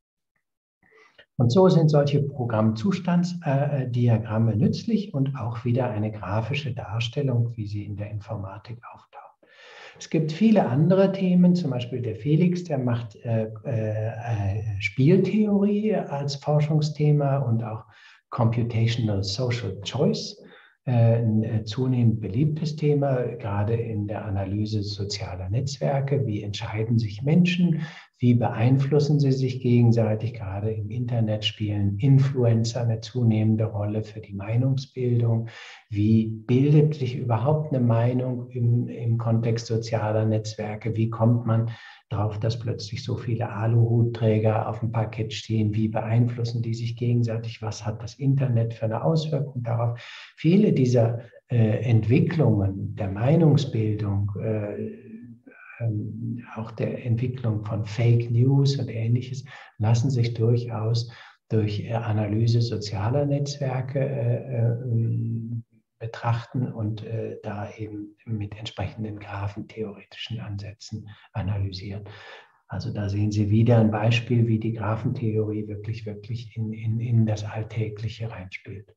Und so sind solche Programmzustandsdiagramme nützlich und auch wieder eine grafische Darstellung, wie sie in der Informatik auftaucht. Es gibt viele andere Themen, zum Beispiel der Felix, der macht äh, äh, Spieltheorie als Forschungsthema und auch Computational Social Choice. Ein zunehmend beliebtes Thema, gerade in der Analyse sozialer Netzwerke. Wie entscheiden sich Menschen? Wie beeinflussen sie sich gegenseitig? Gerade im Internet spielen Influencer eine zunehmende Rolle für die Meinungsbildung. Wie bildet sich überhaupt eine Meinung im, im Kontext sozialer Netzwerke? Wie kommt man darauf, dass plötzlich so viele Aluhutträger auf dem Parkett stehen? Wie beeinflussen die sich gegenseitig? Was hat das Internet für eine Auswirkung darauf? Viele dieser äh, Entwicklungen der Meinungsbildung, äh, ähm, auch der Entwicklung von Fake News und Ähnliches, lassen sich durchaus durch äh, Analyse sozialer Netzwerke äh, äh, betrachten und äh, da eben mit entsprechenden graphentheoretischen Ansätzen analysieren. Also da sehen Sie wieder ein Beispiel, wie die Graphentheorie wirklich, wirklich in, in, in das Alltägliche reinspielt.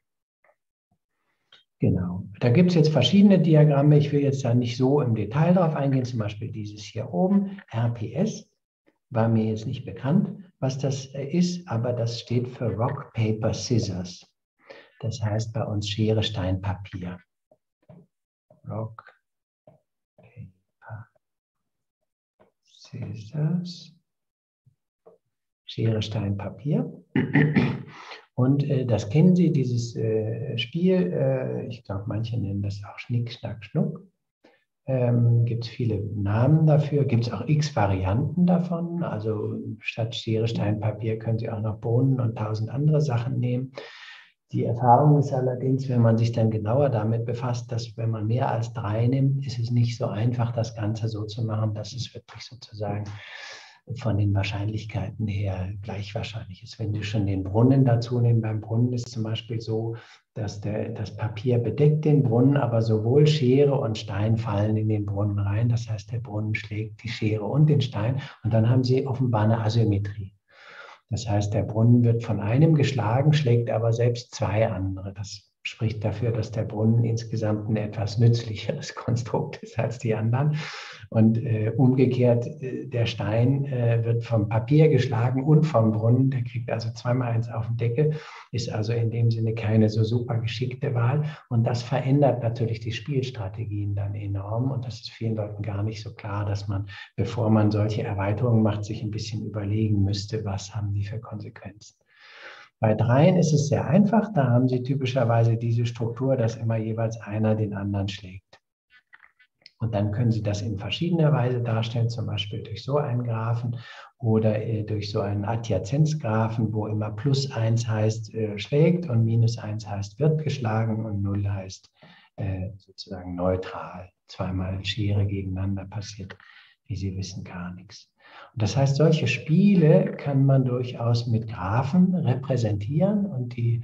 Genau. Da gibt es jetzt verschiedene Diagramme. Ich will jetzt da nicht so im Detail drauf eingehen, zum Beispiel dieses hier oben, R P S. War mir jetzt nicht bekannt, was das ist, aber das steht für Rock, Paper, Scissors. Das heißt bei uns Schere, Stein, Papier. Rock, Paper, Scissors. Schere, Stein, Papier. Und äh, das kennen Sie, dieses äh, Spiel. Äh, ich glaube, manche nennen das auch Schnick, Schnack, Schnuck. Ähm, gibt es viele Namen dafür. Gibt es auch x Varianten davon. Also statt Schere, Stein, Papier können Sie auch noch Bohnen und tausend andere Sachen nehmen. Die Erfahrung ist allerdings, wenn man sich dann genauer damit befasst, dass wenn man mehr als drei nimmt, ist es nicht so einfach, das Ganze so zu machen, dass es wirklich sozusagen von den Wahrscheinlichkeiten her gleich wahrscheinlich ist. Wenn Sie schon den Brunnen dazu nehmen, beim Brunnen ist zum Beispiel so, dass der, das Papier bedeckt den Brunnen, aber sowohl Schere und Stein fallen in den Brunnen rein. Das heißt, der Brunnen schlägt die Schere und den Stein und dann haben Sie offenbar eine Asymmetrie. Das heißt, der Brunnen wird von einem geschlagen, schlägt aber selbst zwei andere. Das spricht dafür, dass der Brunnen insgesamt ein etwas nützlicheres Konstrukt ist als die anderen. Und äh, umgekehrt, äh, der Stein äh, wird vom Papier geschlagen und vom Brunnen. Der kriegt also zweimal eins auf den Deckel, ist also in dem Sinne keine so super geschickte Wahl. Und das verändert natürlich die Spielstrategien dann enorm. Und das ist vielen Leuten gar nicht so klar, dass man, bevor man solche Erweiterungen macht, sich ein bisschen überlegen müsste, was haben die für Konsequenzen. Bei Dreien ist es sehr einfach. Da haben Sie typischerweise diese Struktur, dass immer jeweils einer den anderen schlägt. Und dann können Sie das in verschiedener Weise darstellen, zum Beispiel durch so einen Graphen oder durch so einen Adjazenzgraphen, wo immer plus eins heißt äh, schlägt und minus eins heißt wird geschlagen und null heißt äh, sozusagen neutral. Zweimal Schere gegeneinander passiert, wie Sie wissen, gar nichts. Und das heißt, solche Spiele kann man durchaus mit Graphen repräsentieren und die,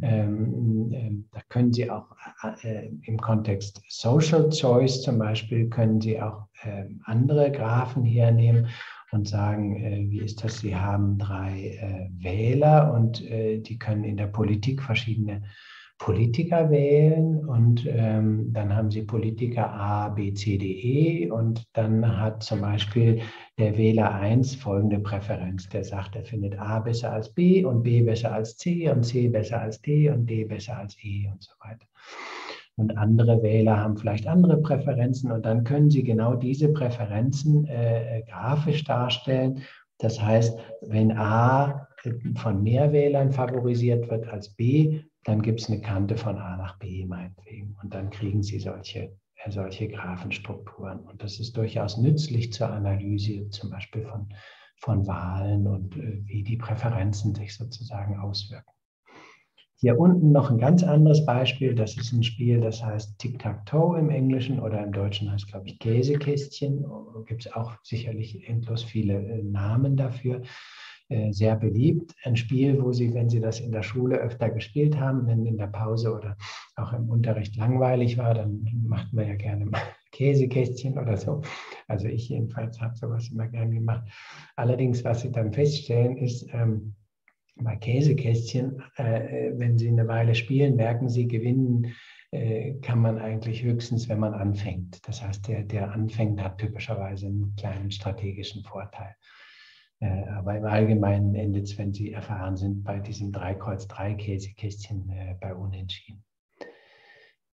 ähm, äh, da können Sie auch äh, im Kontext Social Choice zum Beispiel, können Sie auch äh, andere Graphen hernehmen und sagen, äh, wie ist das, Sie haben drei äh, Wähler und äh, die können in der Politik verschiedene Politiker wählen und ähm, dann haben Sie Politiker A, B, C, D, E und dann hat zum Beispiel der Wähler eins folgende Präferenz. Der sagt, er findet A besser als B und B besser als C und C besser als D und D besser als E und so weiter. Und andere Wähler haben vielleicht andere Präferenzen und dann können Sie genau diese Präferenzen äh, grafisch darstellen. Das heißt, wenn A von mehr Wählern favorisiert wird als B, dann gibt es eine Kante von A nach B meinetwegen. Und dann kriegen Sie solche, äh, solche Graphenstrukturen. Und das ist durchaus nützlich zur Analyse zum Beispiel von, von Wahlen und äh, wie die Präferenzen sich sozusagen auswirken. Hier unten noch ein ganz anderes Beispiel. Das ist ein Spiel, das heißt Tic-Tac-Toe im Englischen oder im Deutschen heißt, glaube ich, Käsekästchen. Gibt es auch sicherlich endlos viele äh, Namen dafür. Sehr beliebt. Ein Spiel, wo Sie, wenn Sie das in der Schule öfter gespielt haben, wenn in der Pause oder auch im Unterricht langweilig war, dann macht man ja gerne mal Käsekästchen oder so. Also ich jedenfalls habe sowas immer gerne gemacht. Allerdings, was Sie dann feststellen, ist, ähm, bei Käsekästchen, äh, wenn Sie eine Weile spielen, merken Sie, gewinnen äh, kann man eigentlich höchstens, wenn man anfängt. Das heißt, der, der anfängt, hat typischerweise einen kleinen strategischen Vorteil. Äh, aber im Allgemeinen endet es, wenn Sie erfahren sind, bei diesem drei Kreuz drei Käsekästchen äh, bei Unentschieden.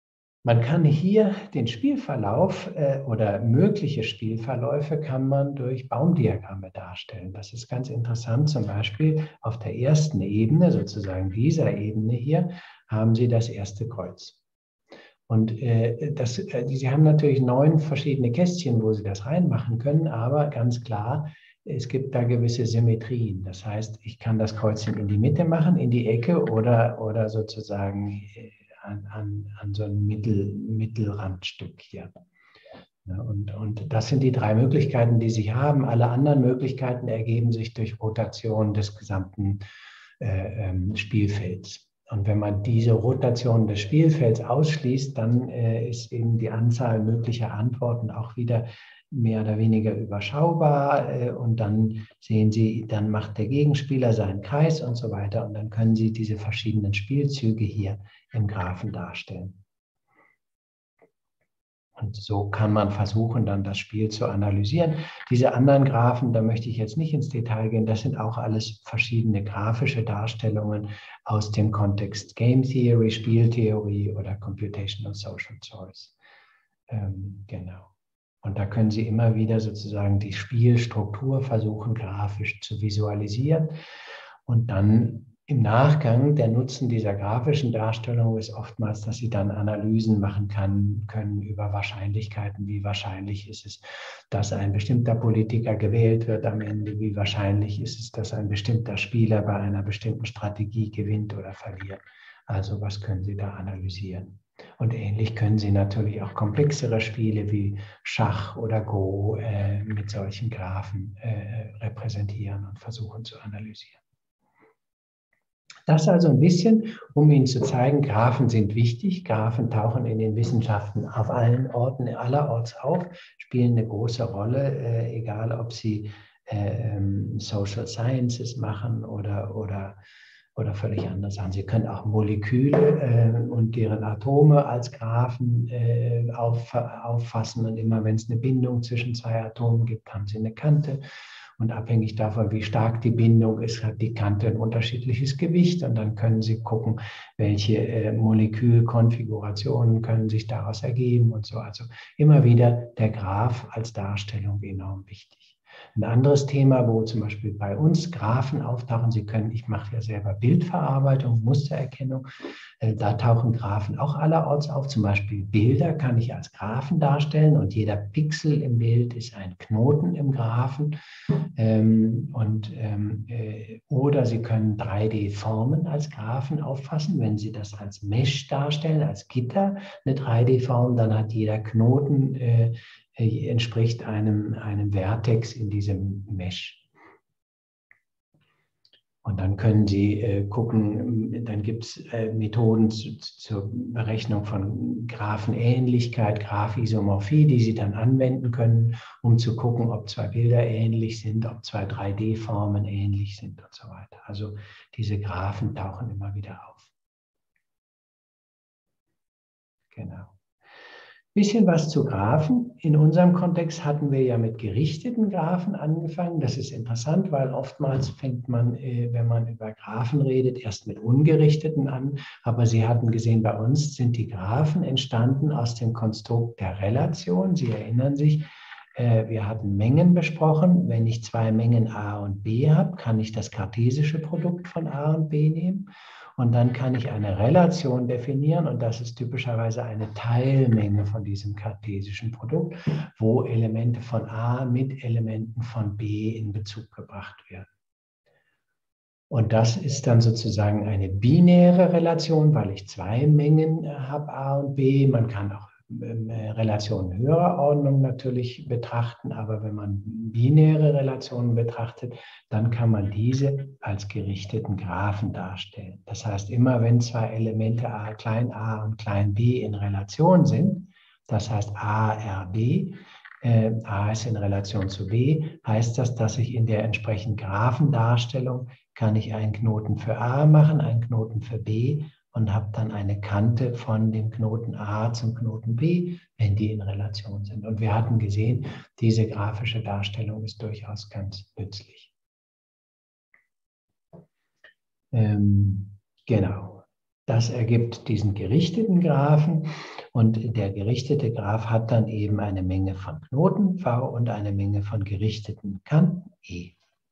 Man kann hier den Spielverlauf äh, oder mögliche Spielverläufe kann man durch Baumdiagramme darstellen. Das ist ganz interessant. Zum Beispiel auf der ersten Ebene, sozusagen dieser Ebene hier, haben Sie das erste Kreuz. Und äh, das, äh, Sie haben natürlich neun verschiedene Kästchen, wo Sie das reinmachen können, aber ganz klar, es gibt da gewisse Symmetrien. Das heißt, ich kann das Kreuzchen in die Mitte machen, in die Ecke oder, oder sozusagen äh, an, an, an so ein Mittel, Mittelrandstück hier. Ja, und, und das sind die drei Möglichkeiten, die Sie haben. Alle anderen Möglichkeiten ergeben sich durch Rotation des gesamten äh, ähm, Spielfelds. Und wenn man diese Rotation des Spielfelds ausschließt, dann äh, ist eben die Anzahl möglicher Antworten auch wieder mehr oder weniger überschaubar. Äh, und dann sehen Sie, dann macht der Gegenspieler seinen Kreis und so weiter. Und dann können Sie diese verschiedenen Spielzüge hier im Graphen darstellen. Und so kann man versuchen, dann das Spiel zu analysieren. Diese anderen Graphen, da möchte ich jetzt nicht ins Detail gehen, das sind auch alles verschiedene grafische Darstellungen aus dem Kontext Game Theory, Spieltheorie oder Computational Social Choice. Ähm, genau. Und da können Sie immer wieder sozusagen die Spielstruktur versuchen, grafisch zu visualisieren. Und dann im Nachgang, der Nutzen dieser grafischen Darstellung ist oftmals, dass Sie dann Analysen machen kann, können über Wahrscheinlichkeiten. Wie wahrscheinlich ist es, dass ein bestimmter Politiker gewählt wird am Ende? Wie wahrscheinlich ist es, dass ein bestimmter Spieler bei einer bestimmten Strategie gewinnt oder verliert? Also was können Sie da analysieren? Und ähnlich können Sie natürlich auch komplexere Spiele wie Schach oder Go äh, mit solchen Graphen äh, repräsentieren und versuchen zu analysieren. Das also ein bisschen, um Ihnen zu zeigen, Graphen sind wichtig. Graphen tauchen in den Wissenschaften auf allen Orten, allerorts auf, spielen eine große Rolle, äh, egal ob Sie äh, Social Sciences machen oder, oder, oder völlig andere Sachen. Sie können auch Moleküle äh, und deren Atome als Graphen äh, auf, auffassen. Und immer wenn es eine Bindung zwischen zwei Atomen gibt, haben Sie eine Kante. Und abhängig davon, wie stark die Bindung ist, hat die Kante ein unterschiedliches Gewicht. Und dann können Sie gucken, welche äh, Molekülkonfigurationen können sich daraus ergeben und so. Also immer wieder der Graph als Darstellung enorm wichtig. Ein anderes Thema, wo zum Beispiel bei uns Graphen auftauchen, Sie können, ich mache ja selber Bildverarbeitung, Mustererkennung, äh, da tauchen Graphen auch allerorts auf. Zum Beispiel Bilder kann ich als Graphen darstellen und jeder Pixel im Bild ist ein Knoten im Graphen. Ähm, und, ähm, äh, oder Sie können drei D-Formen als Graphen auffassen. Wenn Sie das als Mesh darstellen, als Gitter, eine drei D-Form, dann hat jeder Knoten äh, äh, entspricht einem, einem Vertex in diesem Mesh. Und dann können Sie äh, gucken, dann gibt es äh, Methoden zu, zur Berechnung von Graphenähnlichkeit, Graphisomorphie, die Sie dann anwenden können, um zu gucken, ob zwei Bilder ähnlich sind, ob zwei drei D-Formen ähnlich sind und so weiter. Also diese Graphen tauchen immer wieder auf. Genau. Bisschen was zu Graphen. In unserem Kontext hatten wir ja mit gerichteten Graphen angefangen. Das ist interessant, weil oftmals fängt man, wenn man über Graphen redet, erst mit ungerichteten an. Aber Sie hatten gesehen, bei uns sind die Graphen entstanden aus dem Konstrukt der Relation. Sie erinnern sich, wir hatten Mengen besprochen. Wenn ich zwei Mengen A und B habe, kann ich das kartesische Produkt von A und B nehmen. Und dann kann ich eine Relation definieren und das ist typischerweise eine Teilmenge von diesem kartesischen Produkt, wo Elemente von A mit Elementen von B in Bezug gebracht werden. Und das ist dann sozusagen eine binäre Relation, weil ich zwei Mengen habe, A und B. Man kann auch Relationen höherer Ordnung natürlich betrachten, aber wenn man binäre Relationen betrachtet, dann kann man diese als gerichteten Graphen darstellen. Das heißt, immer wenn zwei Elemente a, klein a und klein b in Relation sind, das heißt a, r, b, äh, a ist in Relation zu b, heißt das, dass ich in der entsprechenden Graphendarstellung kann ich einen Knoten für a machen, einen Knoten für b und habe dann eine Kante von dem Knoten A zum Knoten B, wenn die in Relation sind. Und wir hatten gesehen, diese grafische Darstellung ist durchaus ganz nützlich. Ähm, genau. Das ergibt diesen gerichteten Graphen und der gerichtete Graph hat dann eben eine Menge von Knoten V und eine Menge von gerichteten Kanten E.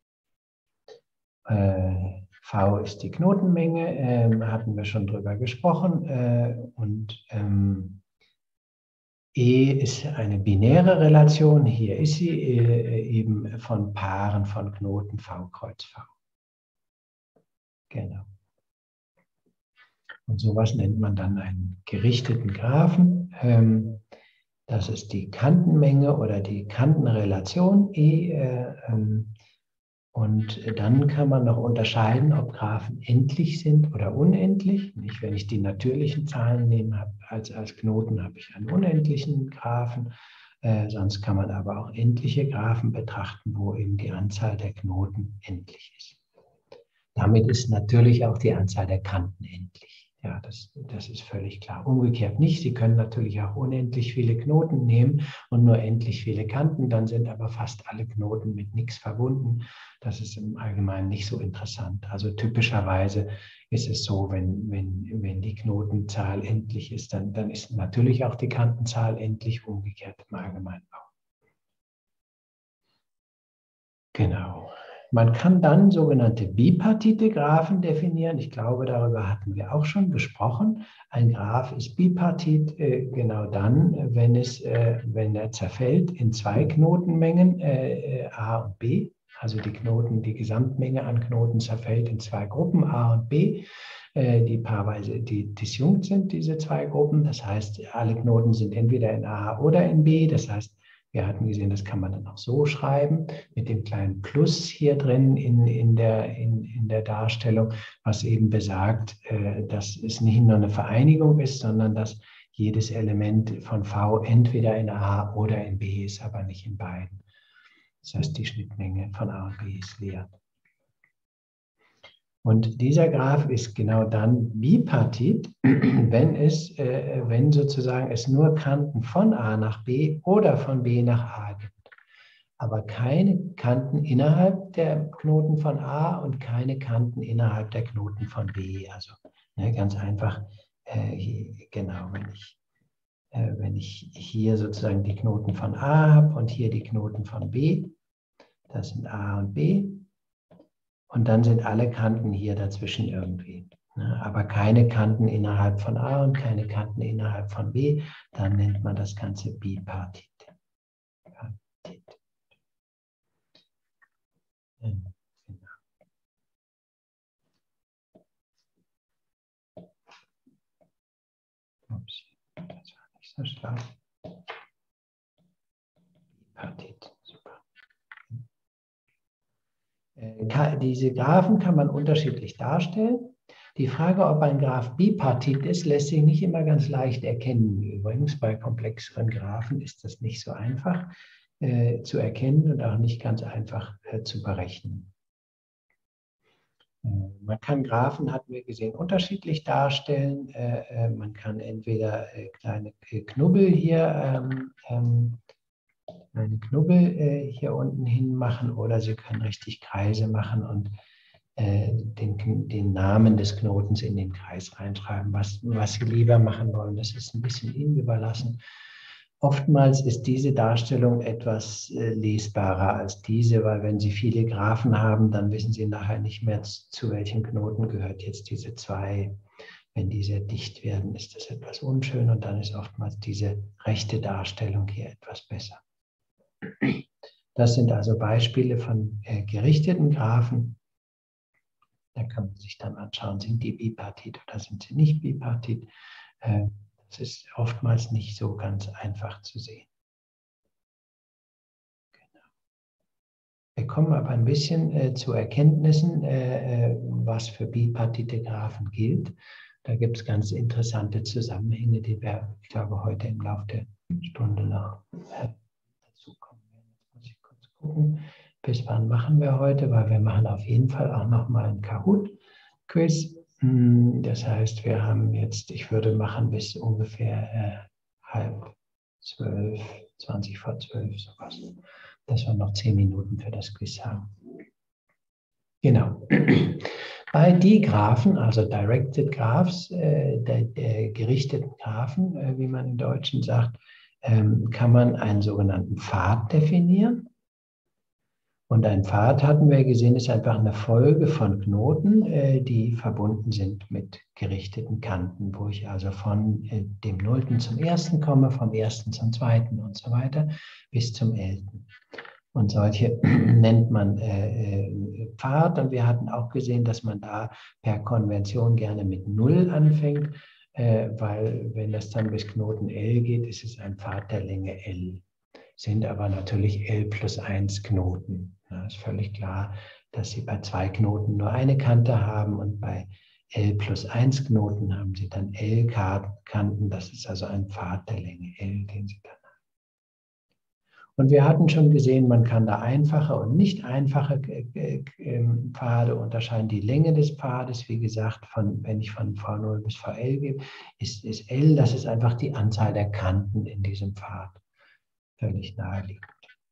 Äh, V ist die Knotenmenge, äh, hatten wir schon drüber gesprochen, äh, und ähm, E ist eine binäre Relation, hier ist sie äh, eben von Paaren von Knoten V kreuz V. Genau. Und sowas nennt man dann einen gerichteten Graphen. Ähm, das ist die Kantenmenge oder die Kantenrelation E. Äh, ähm, und dann kann man noch unterscheiden, ob Graphen endlich sind oder unendlich. Nicht, wenn ich die natürlichen Zahlen nehme, hab, als, als Knoten habe ich einen unendlichen Graphen. Äh, sonst kann man aber auch endliche Graphen betrachten, wo eben die Anzahl der Knoten endlich ist. Damit ist natürlich auch die Anzahl der Kanten endlich. Ja, das, das ist völlig klar. Umgekehrt nicht. Sie können natürlich auch unendlich viele Knoten nehmen und nur endlich viele Kanten. Dann sind aber fast alle Knoten mit nichts verbunden. Das ist im Allgemeinen nicht so interessant. Also typischerweise ist es so, wenn, wenn, wenn die Knotenzahl endlich ist, dann, dann ist natürlich auch die Kantenzahl endlich, umgekehrt im Allgemeinen auch. Genau. Man kann dann sogenannte bipartite Graphen definieren. Ich glaube, darüber hatten wir auch schon gesprochen. Ein Graph ist bipartit äh, genau dann, wenn, es, äh, wenn er zerfällt in zwei Knotenmengen, äh, A und B. Also die Knoten, die Gesamtmenge an Knoten zerfällt in zwei Gruppen, A und B, äh, die paarweise die disjunkt sind, diese zwei Gruppen. Das heißt, alle Knoten sind entweder in A oder in B. Das heißt, wir hatten gesehen, das kann man dann auch so schreiben, mit dem kleinen Plus hier drin in, in, der, in, in der Darstellung, was eben besagt, äh, dass es nicht nur eine Vereinigung ist, sondern dass jedes Element von V entweder in A oder in B ist, aber nicht in beiden. Das heißt, die Schnittmenge von A und B ist leer. Und dieser Graph ist genau dann bipartit, wenn, es, äh, wenn sozusagen es nur Kanten von A nach B oder von B nach A gibt. Aber keine Kanten innerhalb der Knoten von A und keine Kanten innerhalb der Knoten von B. Also ne, ganz einfach, äh, hier, genau, wenn ich, äh, wenn ich hier sozusagen die Knoten von A habe und hier die Knoten von B, das sind A und B. Und dann sind alle Kanten hier dazwischen irgendwie. Ne? Aber keine Kanten innerhalb von A und keine Kanten innerhalb von B. Dann nennt man das Ganze bipartit. Partit. Ja, genau. Ups, das war nicht so schlau. Bipartit, super. Äh, diese Graphen kann man unterschiedlich darstellen. Die Frage, ob ein Graph bipartit ist, lässt sich nicht immer ganz leicht erkennen. Übrigens, bei komplexeren Graphen ist das nicht so einfach äh, zu erkennen und auch nicht ganz einfach äh, zu berechnen. Äh, man kann Graphen, hatten wir gesehen, unterschiedlich darstellen. Äh, äh, man kann entweder äh, kleine Knubbel hier, ähm, ähm, kleine Knubbel äh, hier unten hin machen oder Sie können richtig Kreise machen und Den, den Namen des Knotens in den Kreis reinschreiben, was, was Sie lieber machen wollen. Das ist ein bisschen Ihnen überlassen. Oftmals ist diese Darstellung etwas äh, lesbarer als diese, weil wenn Sie viele Graphen haben, dann wissen Sie nachher nicht mehr, zu welchen Knoten gehört jetzt diese zwei. Wenn die sehr dicht werden, ist das etwas unschön und dann ist oftmals diese rechte Darstellung hier etwas besser. Das sind also Beispiele von äh, gerichteten Graphen. Da kann man sich dann anschauen, sind die bipartit oder sind sie nicht bipartit. Das ist oftmals nicht so ganz einfach zu sehen. Genau. Wir kommen aber ein bisschen äh, zu Erkenntnissen, äh, was für bipartite Graphen gilt. Da gibt es ganz interessante Zusammenhänge, die wir, ich glaube, heute im Laufe der Stunde noch äh, dazu kommen werden. Jetzt muss ich kurz gucken, bis wann machen wir heute, weil wir machen auf jeden Fall auch noch mal ein Kahoot-Quiz. Das heißt, wir haben jetzt, ich würde machen bis ungefähr äh, halb zwölf, zwanzig vor zwölf, sowas. Dass wir noch zehn Minuten für das Quiz haben. Genau. Bei Digraphen, also Directed Graphs, äh, der, der gerichteten Graphen, äh, wie man im Deutschen sagt, ähm, kann man einen sogenannten Pfad definieren. Und ein Pfad, hatten wir gesehen, ist einfach eine Folge von Knoten, äh, die verbunden sind mit gerichteten Kanten, wo ich also von äh, dem Nullten zum Ersten komme, vom Ersten zum Zweiten und so weiter bis zum Elften. Und solche nennt man äh, äh, Pfad. Und wir hatten auch gesehen, dass man da per Konvention gerne mit Null anfängt, äh, weil wenn das dann bis Knoten L geht, ist es ein Pfad der Länge L. Sind aber natürlich L plus eins Knoten. Ja, ist völlig klar, dass Sie bei zwei Knoten nur eine Kante haben und bei L plus eins Knoten haben Sie dann L-Kanten. Das ist also ein Pfad der Länge L, den Sie dann haben. Und wir hatten schon gesehen, man kann da einfache und nicht einfache Pfade unterscheiden. Die Länge des Pfades, wie gesagt, von, wenn ich von V null bis V L gehe, ist, ist L, das ist einfach die Anzahl der Kanten in diesem Pfad. Völlig naheliegend.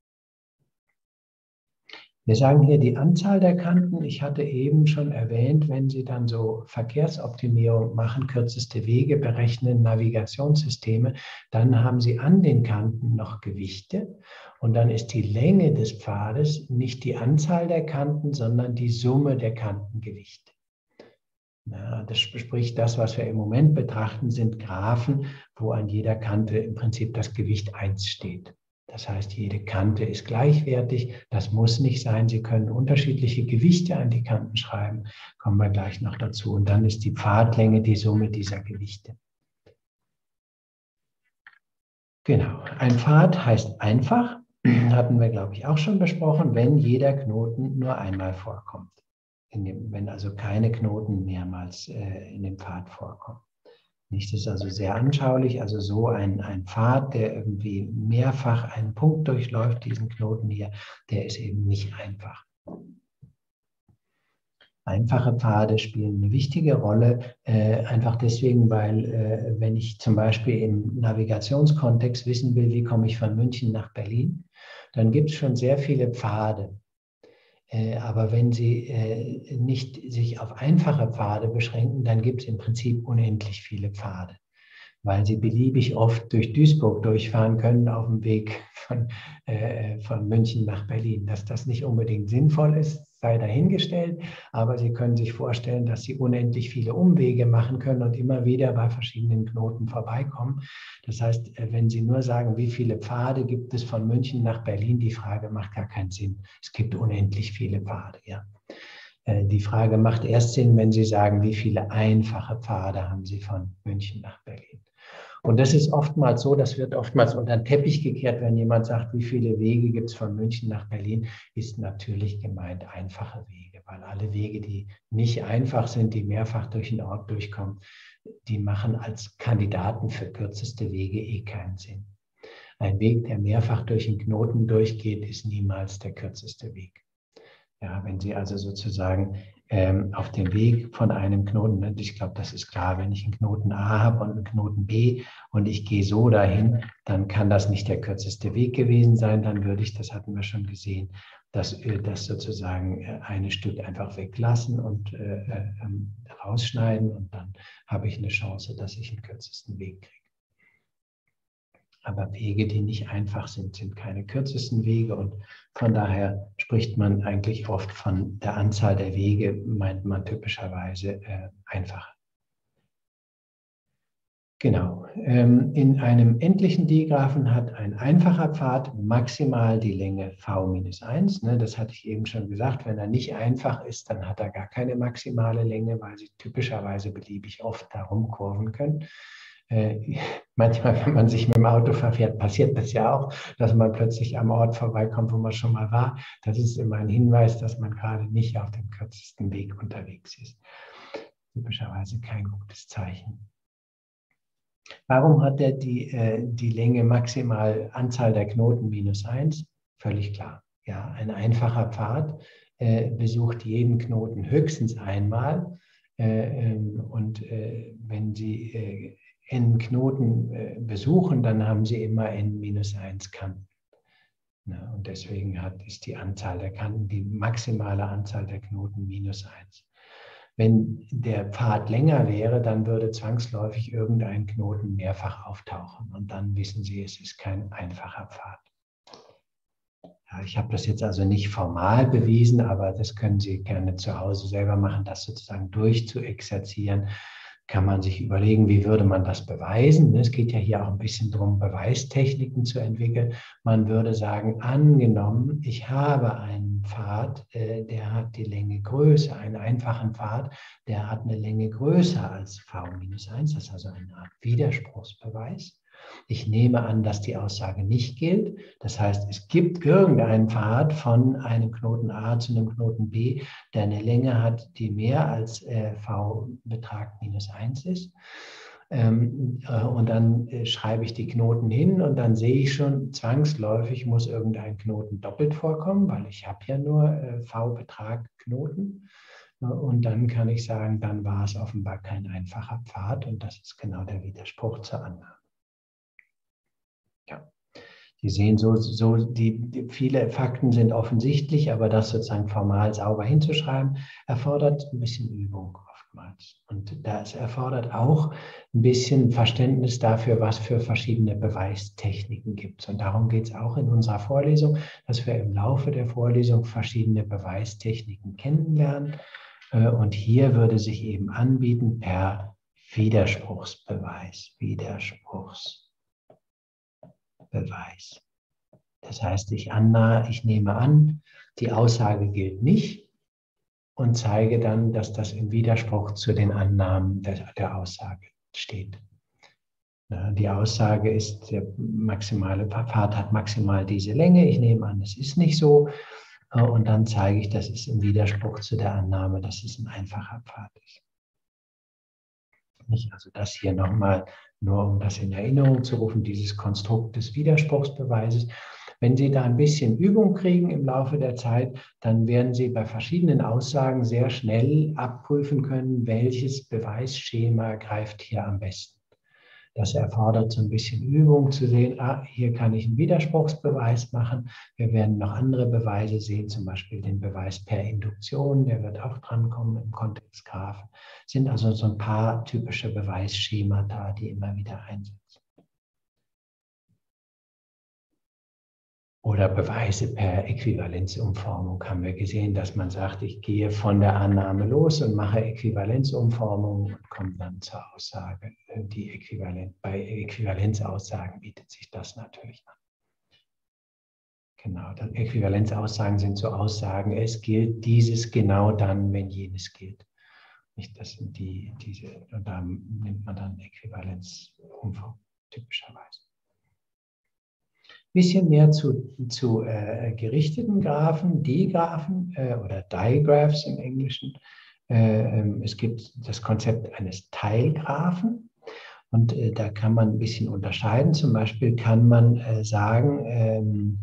Wir sagen hier die Anzahl der Kanten. Ich hatte eben schon erwähnt, wenn Sie dann so Verkehrsoptimierung machen, kürzeste Wege berechnen, Navigationssysteme, dann haben Sie an den Kanten noch Gewichte und dann ist die Länge des Pfades nicht die Anzahl der Kanten, sondern die Summe der Kantengewichte. Ja, das spricht das, was wir im Moment betrachten, sind Graphen, wo an jeder Kante im Prinzip das Gewicht eins steht. Das heißt, jede Kante ist gleichwertig. Das muss nicht sein. Sie können unterschiedliche Gewichte an die Kanten schreiben. Kommen wir gleich noch dazu. Und dann ist die Pfadlänge die Summe dieser Gewichte. Genau. Ein Pfad heißt einfach, hatten wir, glaube ich, auch schon besprochen, wenn jeder Knoten nur einmal vorkommt. In dem, wenn also keine Knoten mehrmals äh, in dem Pfad vorkommen. Das ist also sehr anschaulich, also so ein, ein Pfad, der irgendwie mehrfach einen Punkt durchläuft, diesen Knoten hier, der ist eben nicht einfach. Einfache Pfade spielen eine wichtige Rolle, äh, einfach deswegen, weil äh, wenn ich zum Beispiel im Navigationskontext wissen will, wie komme ich von München nach Berlin, dann gibt es schon sehr viele Pfade. Äh, aber wenn Sie äh, nicht sich auf einfache Pfade beschränken, dann gibt es im Prinzip unendlich viele Pfade, weil Sie beliebig oft durch Duisburg durchfahren können auf dem Weg von, äh, von München nach Berlin. Dass das nicht unbedingt sinnvoll ist, sei dahingestellt, aber Sie können sich vorstellen, dass Sie unendlich viele Umwege machen können und immer wieder bei verschiedenen Knoten vorbeikommen. Das heißt, wenn Sie nur sagen, wie viele Pfade gibt es von München nach Berlin, die Frage macht gar keinen Sinn. Es gibt unendlich viele Pfade, ja. Die Frage macht erst Sinn, wenn Sie sagen, wie viele einfache Pfade haben Sie von München nach Berlin. Und das ist oftmals so, das wird oftmals unter den Teppich gekehrt, wenn jemand sagt, wie viele Wege gibt es von München nach Berlin, ist natürlich gemeint einfache Wege, weil alle Wege, die nicht einfach sind, die mehrfach durch den Ort durchkommen, die machen als Kandidaten für kürzeste Wege eh keinen Sinn. Ein Weg, der mehrfach durch einen Knoten durchgeht, ist niemals der kürzeste Weg. Ja, wenn Sie also sozusagen ähm, auf dem Weg von einem Knoten, und ich glaube, das ist klar, wenn ich einen Knoten A habe und einen Knoten B und ich gehe so dahin, dann kann das nicht der kürzeste Weg gewesen sein. Dann würde ich, das hatten wir schon gesehen, das, das sozusagen eine Stück einfach weglassen und äh, äh, rausschneiden und dann habe ich eine Chance, dass ich den kürzesten Weg kriege. Aber Wege, die nicht einfach sind, sind keine kürzesten Wege und von daher spricht man eigentlich oft von der Anzahl der Wege, meint man typischerweise äh, einfach. Genau. Ähm, in einem endlichen Digraphen hat ein einfacher Pfad maximal die Länge v minus eins. Ne, das hatte ich eben schon gesagt. Wenn er nicht einfach ist, dann hat er gar keine maximale Länge, weil sie typischerweise beliebig oft darum kurven können. Äh, manchmal, wenn man sich mit dem Auto verfährt, passiert das ja auch, dass man plötzlich am Ort vorbeikommt, wo man schon mal war. Das ist immer ein Hinweis, dass man gerade nicht auf dem kürzesten Weg unterwegs ist. Typischerweise kein gutes Zeichen. Warum hat er die, äh, die Länge maximal Anzahl der Knoten minus eins? Völlig klar. Ja, ein einfacher Pfad äh, besucht jeden Knoten höchstens einmal. Äh, ähm, und äh, wenn Sie äh, n Knoten äh, besuchen, dann haben Sie immer n minus eins Kanten. Na, und deswegen hat, ist die Anzahl der Kanten, die maximale Anzahl der Knoten minus eins. Wenn der Pfad länger wäre, dann würde zwangsläufig irgendein Knoten mehrfach auftauchen. Und dann wissen Sie, es ist kein einfacher Pfad. Ja, ich habe das jetzt also nicht formal bewiesen, aber das können Sie gerne zu Hause selber machen, das sozusagen durchzuexerzieren. Kann man sich überlegen, wie würde man das beweisen. Es geht ja hier auch ein bisschen darum, Beweistechniken zu entwickeln. Man würde sagen, angenommen, ich habe einen Pfad, der hat die Länge größer, einen einfachen Pfad, der hat eine Länge größer als v minus eins, das ist also eine Art Widerspruchsbeweis. Ich nehme an, dass die Aussage nicht gilt. Das heißt, es gibt irgendeinen Pfad von einem Knoten A zu einem Knoten B, der eine Länge hat, die mehr als äh, v Betrag minus eins ist. Ähm, äh, und dann äh, schreibe ich die Knoten hin und dann sehe ich schon, zwangsläufig muss irgendein Knoten doppelt vorkommen, weil ich habe ja nur äh, v Betrag Knoten. Und dann kann ich sagen, dann war es offenbar kein einfacher Pfad und das ist genau der Widerspruch zur Annahme. Ja. Sie sehen, so, so die, die, viele Fakten sind offensichtlich, aber das sozusagen formal sauber hinzuschreiben, erfordert ein bisschen Übung oftmals. Und das erfordert auch ein bisschen Verständnis dafür, was für verschiedene Beweistechniken gibt es. Und darum geht es auch in unserer Vorlesung, dass wir im Laufe der Vorlesung verschiedene Beweistechniken kennenlernen. Und hier würde sich eben anbieten per Widerspruchsbeweis, Widerspruchsbeweis. Beweis. Das heißt, ich, anna, ich nehme an, die Aussage gilt nicht und zeige dann, dass das im Widerspruch zu den Annahmen der, der Aussage steht. Die Aussage ist, der maximale Pfad hat maximal diese Länge. Ich nehme an, es ist nicht so. Und dann zeige ich, das ist im Widerspruch zu der Annahme, dass es ein einfacher Pfad ist. Nicht? Also das hier nochmal, nur um das in Erinnerung zu rufen, dieses Konstrukt des Widerspruchsbeweises. Wenn Sie da ein bisschen Übung kriegen im Laufe der Zeit, dann werden Sie bei verschiedenen Aussagen sehr schnell abprüfen können, welches Beweisschema greift hier am besten. Das erfordert so ein bisschen Übung zu sehen, ah, hier kann ich einen Widerspruchsbeweis machen. Wir werden noch andere Beweise sehen, zum Beispiel den Beweis per Induktion, der wird auch drankommen im Kontext Graphen. Sind also so ein paar typische Beweisschemata, die immer wieder einsetzen. Oder Beweise per Äquivalenzumformung haben wir gesehen, dass man sagt, ich gehe von der Annahme los und mache Äquivalenzumformung und komme dann zur Aussage. Die Äquivalenz, bei Äquivalenzaussagen bietet sich das natürlich an. Genau, dann Äquivalenzaussagen sind so Aussagen, es gilt dieses genau dann, wenn jenes gilt. Nicht, das sind die, diese, und da nimmt man dann Äquivalenzumformung typischerweise. Bisschen mehr zu, zu äh, gerichteten Graphen, D-Graphen äh, oder Digraphs im Englischen. Äh, es gibt das Konzept eines Teilgraphen und äh, da kann man ein bisschen unterscheiden. Zum Beispiel kann man äh, sagen, ähm,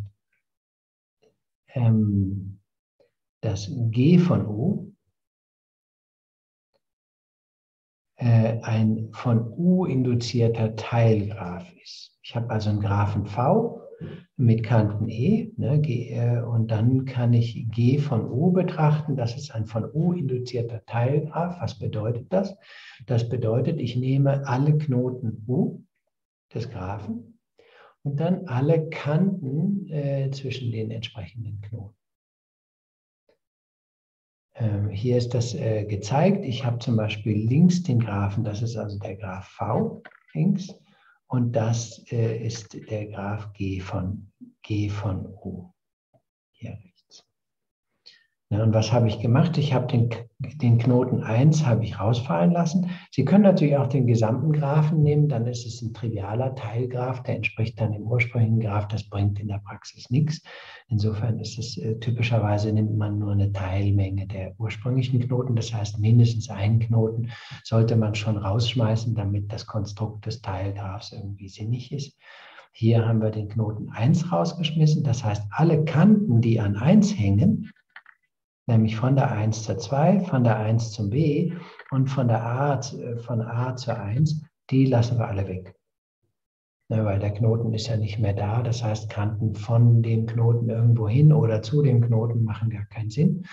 ähm, dass G von U äh, ein von U induzierter Teilgraph ist. Ich habe also einen Graphen V mit Kanten E, ne, G, äh, und dann kann ich G von U betrachten. Das ist ein von U induzierter Teilgraph. Was bedeutet das? Das bedeutet, ich nehme alle Knoten U des Graphen und dann alle Kanten äh, zwischen den entsprechenden Knoten. Ähm, hier ist das äh, gezeigt. Ich habe zum Beispiel links den Graphen, das ist also der Graph V links. Und das äh, ist der Graph G von, G von U, hier rechts. Ja, und was habe ich gemacht? Ich habe den, den Knoten eins habe ich rausfallen lassen. Sie können natürlich auch den gesamten Graphen nehmen, dann ist es ein trivialer Teilgraph, der entspricht dann dem ursprünglichen Graph, das bringt in der Praxis nichts. Insofern ist es äh, typischerweise nimmt man nur eine Teilmenge der ursprünglichen Knoten, das heißt mindestens einen Knoten sollte man schon rausschmeißen, damit das Konstrukt des Teilgraphs irgendwie sinnig ist. Hier haben wir den Knoten eins rausgeschmissen, das heißt alle Kanten, die an eins hängen, nämlich von der eins zur zwei, von der eins zum B und von der A, von A zur eins, die lassen wir alle weg. Ja, weil der Knoten ist ja nicht mehr da, das heißt Kanten von dem Knoten irgendwo hin oder zu dem Knoten machen gar keinen Sinn.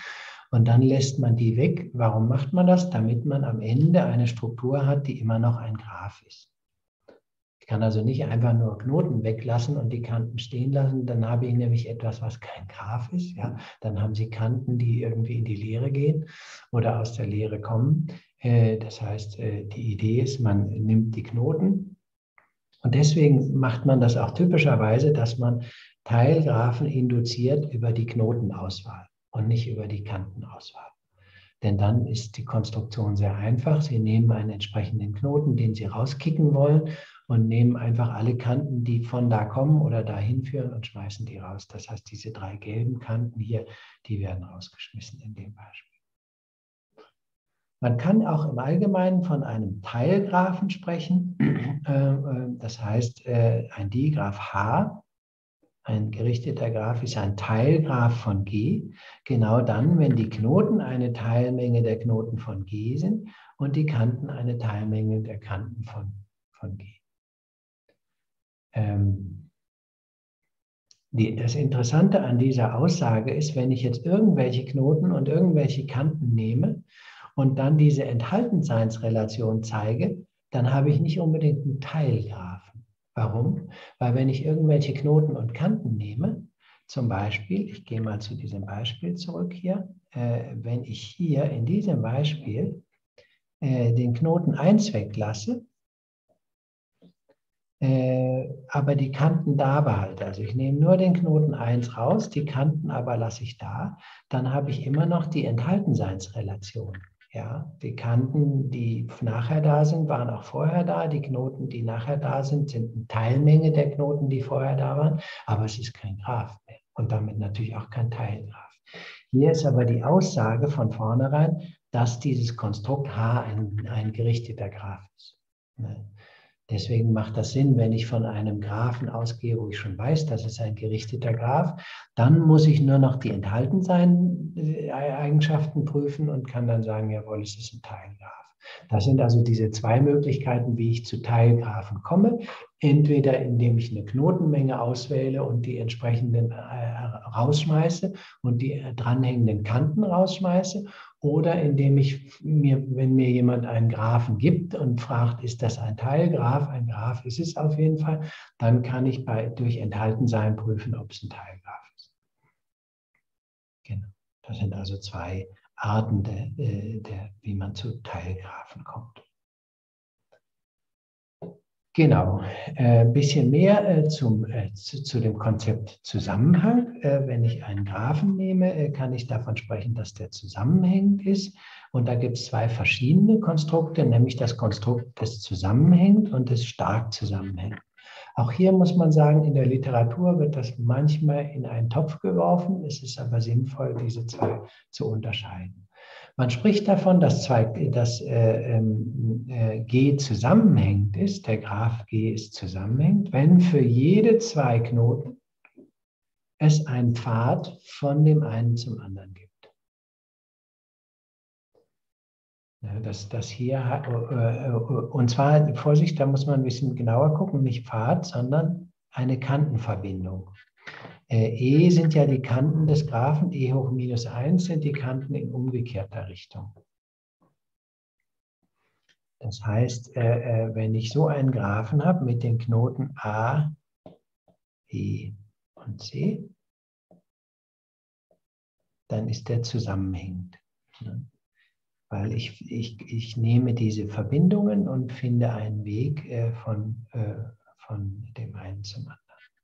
und dann lässt man die weg. Warum macht man das? Damit man am Ende eine Struktur hat, die immer noch ein Graph ist. Ich kann also nicht einfach nur Knoten weglassen und die Kanten stehen lassen, dann habe ich nämlich etwas, was kein Graph ist. Ja? Dann haben Sie Kanten, die irgendwie in die Leere gehen oder aus der Leere kommen. Das heißt, die Idee ist, man nimmt die Knoten und deswegen macht man das auch typischerweise, dass man Teilgraphen induziert über die Knotenauswahl und nicht über die Kantenauswahl. Denn dann ist die Konstruktion sehr einfach. Sie nehmen einen entsprechenden Knoten, den Sie rauskicken wollen und nehmen einfach alle Kanten, die von da kommen oder dahin führen und schmeißen die raus. Das heißt, diese drei gelben Kanten hier, die werden rausgeschmissen in dem Beispiel. Man kann auch im Allgemeinen von einem Teilgraphen sprechen. Das heißt, ein Digraph H, ein gerichteter Graph, ist ein Teilgraph von G, genau dann, wenn die Knoten eine Teilmenge der Knoten von G sind und die Kanten eine Teilmenge der Kanten von, von G. Ähm, die, das Interessante an dieser Aussage ist, wenn ich jetzt irgendwelche Knoten und irgendwelche Kanten nehme und dann diese Enthaltenseinsrelation zeige, dann habe ich nicht unbedingt einen Teilgraphen. Warum? Weil wenn ich irgendwelche Knoten und Kanten nehme, zum Beispiel, ich gehe mal zu diesem Beispiel zurück hier, äh, wenn ich hier in diesem Beispiel äh, den Knoten eins weglasse, äh, aber die Kanten da behalte, also ich nehme nur den Knoten eins raus, die Kanten aber lasse ich da, dann habe ich immer noch die Enthaltenseinsrelation. Ja, die Kanten, die nachher da sind, waren auch vorher da. Die Knoten, die nachher da sind, sind eine Teilmenge der Knoten, die vorher da waren. Aber es ist kein Graph mehr und damit natürlich auch kein Teilgraph. Hier ist aber die Aussage von vornherein, dass dieses Konstrukt H ein, ein gerichteter Graph ist. Deswegen macht das Sinn, wenn ich von einem Graphen ausgehe, wo ich schon weiß, das ist ein gerichteter Graph, dann muss ich nur noch die Enthaltenseigenschaften prüfen und kann dann sagen, jawohl, es ist ein Teilgraph. Das sind also diese zwei Möglichkeiten, wie ich zu Teilgraphen komme. Entweder indem ich eine Knotenmenge auswähle und die entsprechenden äh, rausschmeiße und die äh, dranhängenden Kanten rausschmeiße, oder indem ich mir, wenn mir jemand einen Graphen gibt und fragt, ist das ein Teilgraph? Ein Graph ist es auf jeden Fall. Dann kann ich bei, durch Enthaltensein prüfen, ob es ein Teilgraph ist. Genau. Das sind also zwei Arten, der, der, wie man zu Teilgraphen kommt. Genau, ein äh, bisschen mehr äh, zum, äh, zu, zu dem Konzept Zusammenhang. Äh, wenn ich einen Graphen nehme, äh, kann ich davon sprechen, dass der zusammenhängend ist. Und da gibt es zwei verschiedene Konstrukte, nämlich das Konstrukt, das zusammenhängt und das stark zusammenhängt. Auch hier muss man sagen, in der Literatur wird das manchmal in einen Topf geworfen. Es ist aber sinnvoll, diese zwei zu unterscheiden. Man spricht davon, dass, zwei, dass äh, äh, G zusammenhängend ist, der Graph G ist zusammenhängend, wenn für jede zwei Knoten es einen Pfad von dem einen zum anderen gibt. Ja, das, das hier, äh, und zwar, Vorsicht, da muss man ein bisschen genauer gucken, nicht Pfad, sondern eine Kantenverbindung. E sind ja die Kanten des Graphen, e hoch minus eins sind die Kanten in umgekehrter Richtung. Das heißt, wenn ich so einen Graphen habe mit den Knoten A, E und C, dann ist der zusammenhängend. Weil ich, ich, ich nehme diese Verbindungen und finde einen Weg von, von dem einen zum anderen.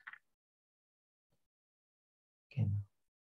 Genau.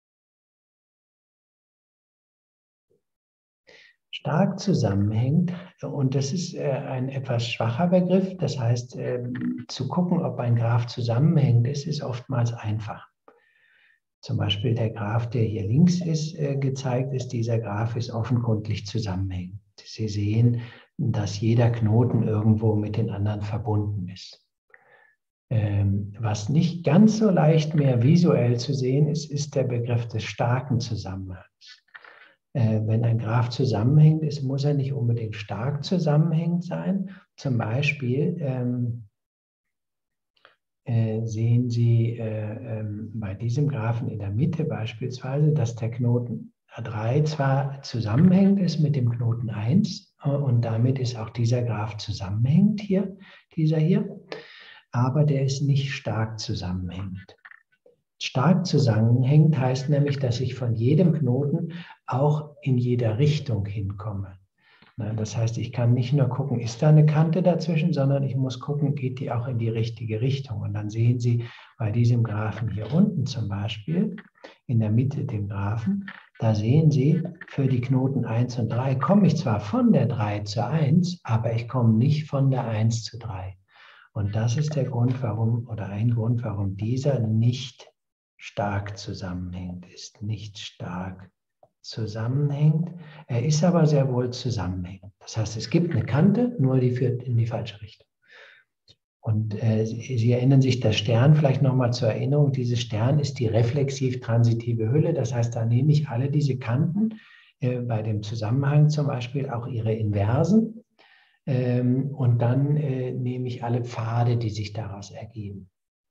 Stark zusammenhängt, und das ist ein etwas schwacher Begriff, das heißt, zu gucken, ob ein Graph zusammenhängend ist, ist oftmals einfach. Zum Beispiel der Graph, der hier links ist, gezeigt ist, dieser Graph ist offenkundig zusammenhängend. Sie sehen, dass jeder Knoten irgendwo mit den anderen verbunden ist. Was nicht ganz so leicht mehr visuell zu sehen ist, ist der Begriff des starken Zusammenhangs. Wenn ein Graph zusammenhängend ist, muss er nicht unbedingt stark zusammenhängend sein. Zum Beispiel ähm, äh, sehen Sie äh, ähm, bei diesem Graphen in der Mitte beispielsweise, dass der Knoten drei zwar zusammenhängend ist mit dem Knoten eins und damit ist auch dieser Graph zusammenhängend hier, dieser hier, aber der ist nicht stark zusammenhängend. Stark zusammenhängend heißt nämlich, dass ich von jedem Knoten auch in jeder Richtung hinkomme. Das heißt, ich kann nicht nur gucken, ist da eine Kante dazwischen, sondern ich muss gucken, geht die auch in die richtige Richtung. Und dann sehen Sie bei diesem Graphen hier unten zum Beispiel, in der Mitte den Graphen, da sehen Sie, für die Knoten eins und drei komme ich zwar von der drei zur eins, aber ich komme nicht von der eins zu drei. Und das ist der Grund, warum, oder ein Grund, warum dieser nicht stark zusammenhängend ist, nicht stark zusammenhängt. Er ist aber sehr wohl zusammenhängend. Das heißt, es gibt eine Kante, nur die führt in die falsche Richtung. Und äh, Sie, Sie erinnern sich, der Stern, vielleicht nochmal zur Erinnerung, dieses Stern ist die reflexiv-transitive Hülle. Das heißt, da nehme ich alle diese Kanten, äh, bei dem Zusammenhang zum Beispiel auch ihre Inversen. Ähm, und dann äh, nehme ich alle Pfade, die sich daraus ergeben.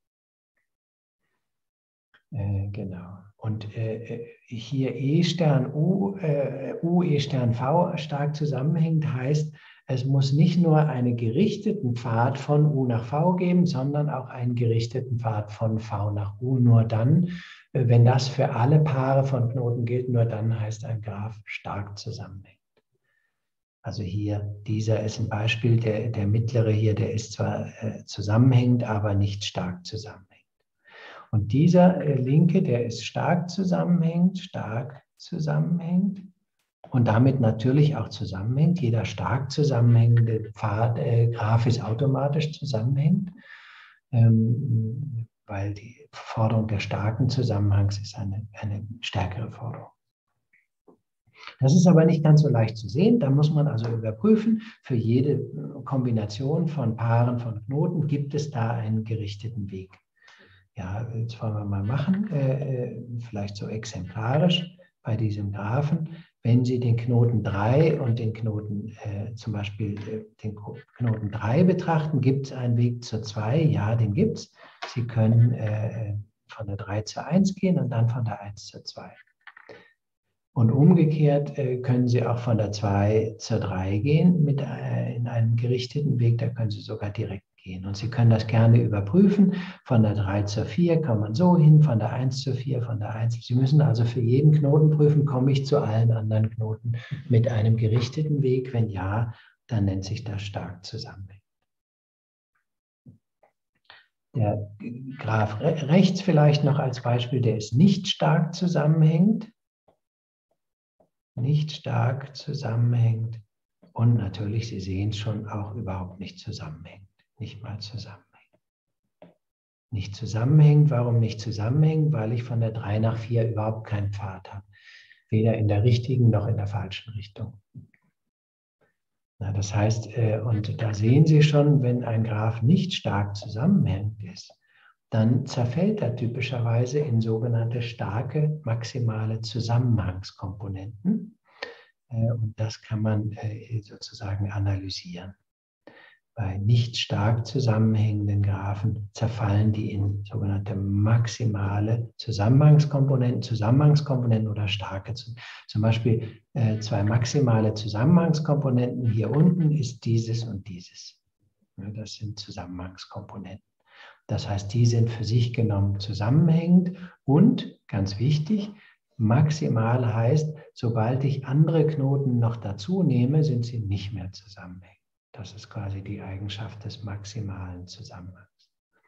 Äh, genau. Und äh, hier E-Stern U, äh, U, E-Stern V stark zusammenhängt, heißt, es muss nicht nur einen gerichteten Pfad von U nach V geben, sondern auch einen gerichteten Pfad von V nach U. Nur dann, äh, wenn das für alle Paare von Knoten gilt, nur dann heißt ein Graph stark zusammenhängend. Also hier, dieser ist ein Beispiel, der, der mittlere hier, der ist zwar äh, zusammenhängend, aber nicht stark zusammenhängend. Und dieser äh, linke, der ist stark zusammenhängend, stark zusammenhängend und damit natürlich auch zusammenhängt. Jeder stark zusammenhängende Pfad, äh, Graph ist automatisch zusammenhängend, ähm, weil die Forderung des starken Zusammenhangs ist eine, eine stärkere Forderung. Das ist aber nicht ganz so leicht zu sehen. Da muss man also überprüfen, für jede Kombination von Paaren von Knoten gibt es da einen gerichteten Weg. Ja, jetzt wollen wir mal machen, äh, vielleicht so exemplarisch bei diesem Graphen. Wenn Sie den Knoten drei und den Knoten, äh, zum Beispiel äh, den Knoten drei betrachten, gibt es einen Weg zur zwei? Ja, den gibt es. Sie können äh, von der drei zur eins gehen und dann von der eins zur zwei. Und umgekehrt äh, können Sie auch von der zwei zur drei gehen mit, äh, in einem gerichteten Weg. Da können Sie sogar direkt gehen. Und Sie können das gerne überprüfen. Von der drei zur vier kann man so hin, von der eins zur vier, von der eins. Sie müssen also für jeden Knoten prüfen, komme ich zu allen anderen Knoten mit einem gerichteten Weg? Wenn ja, dann nennt sich das stark zusammenhängend. Der Graph rechts vielleicht noch als Beispiel, der ist nicht stark zusammenhängend. Nicht stark zusammenhängt und natürlich, Sie sehen es schon, auch überhaupt nicht zusammenhängt. Nicht mal zusammenhängt. Nicht zusammenhängt, warum nicht zusammenhängt? Weil ich von der drei nach vier überhaupt keinen Pfad habe. Weder in der richtigen noch in der falschen Richtung. Na, das heißt, und da sehen Sie schon, wenn ein Graph nicht stark zusammenhängend ist, dann zerfällt er typischerweise in sogenannte starke maximale Zusammenhangskomponenten. Und das kann man sozusagen analysieren. Bei nicht stark zusammenhängenden Graphen zerfallen die in sogenannte maximale Zusammenhangskomponenten, Zusammenhangskomponenten oder starke. Zum Beispiel zwei maximale Zusammenhangskomponenten. Hier unten ist dieses und dieses. Das sind Zusammenhangskomponenten. Das heißt, die sind für sich genommen zusammenhängend und, ganz wichtig, maximal heißt, sobald ich andere Knoten noch dazu nehme, sind sie nicht mehr zusammenhängend. Das ist quasi die Eigenschaft des maximalen Zusammenhangs.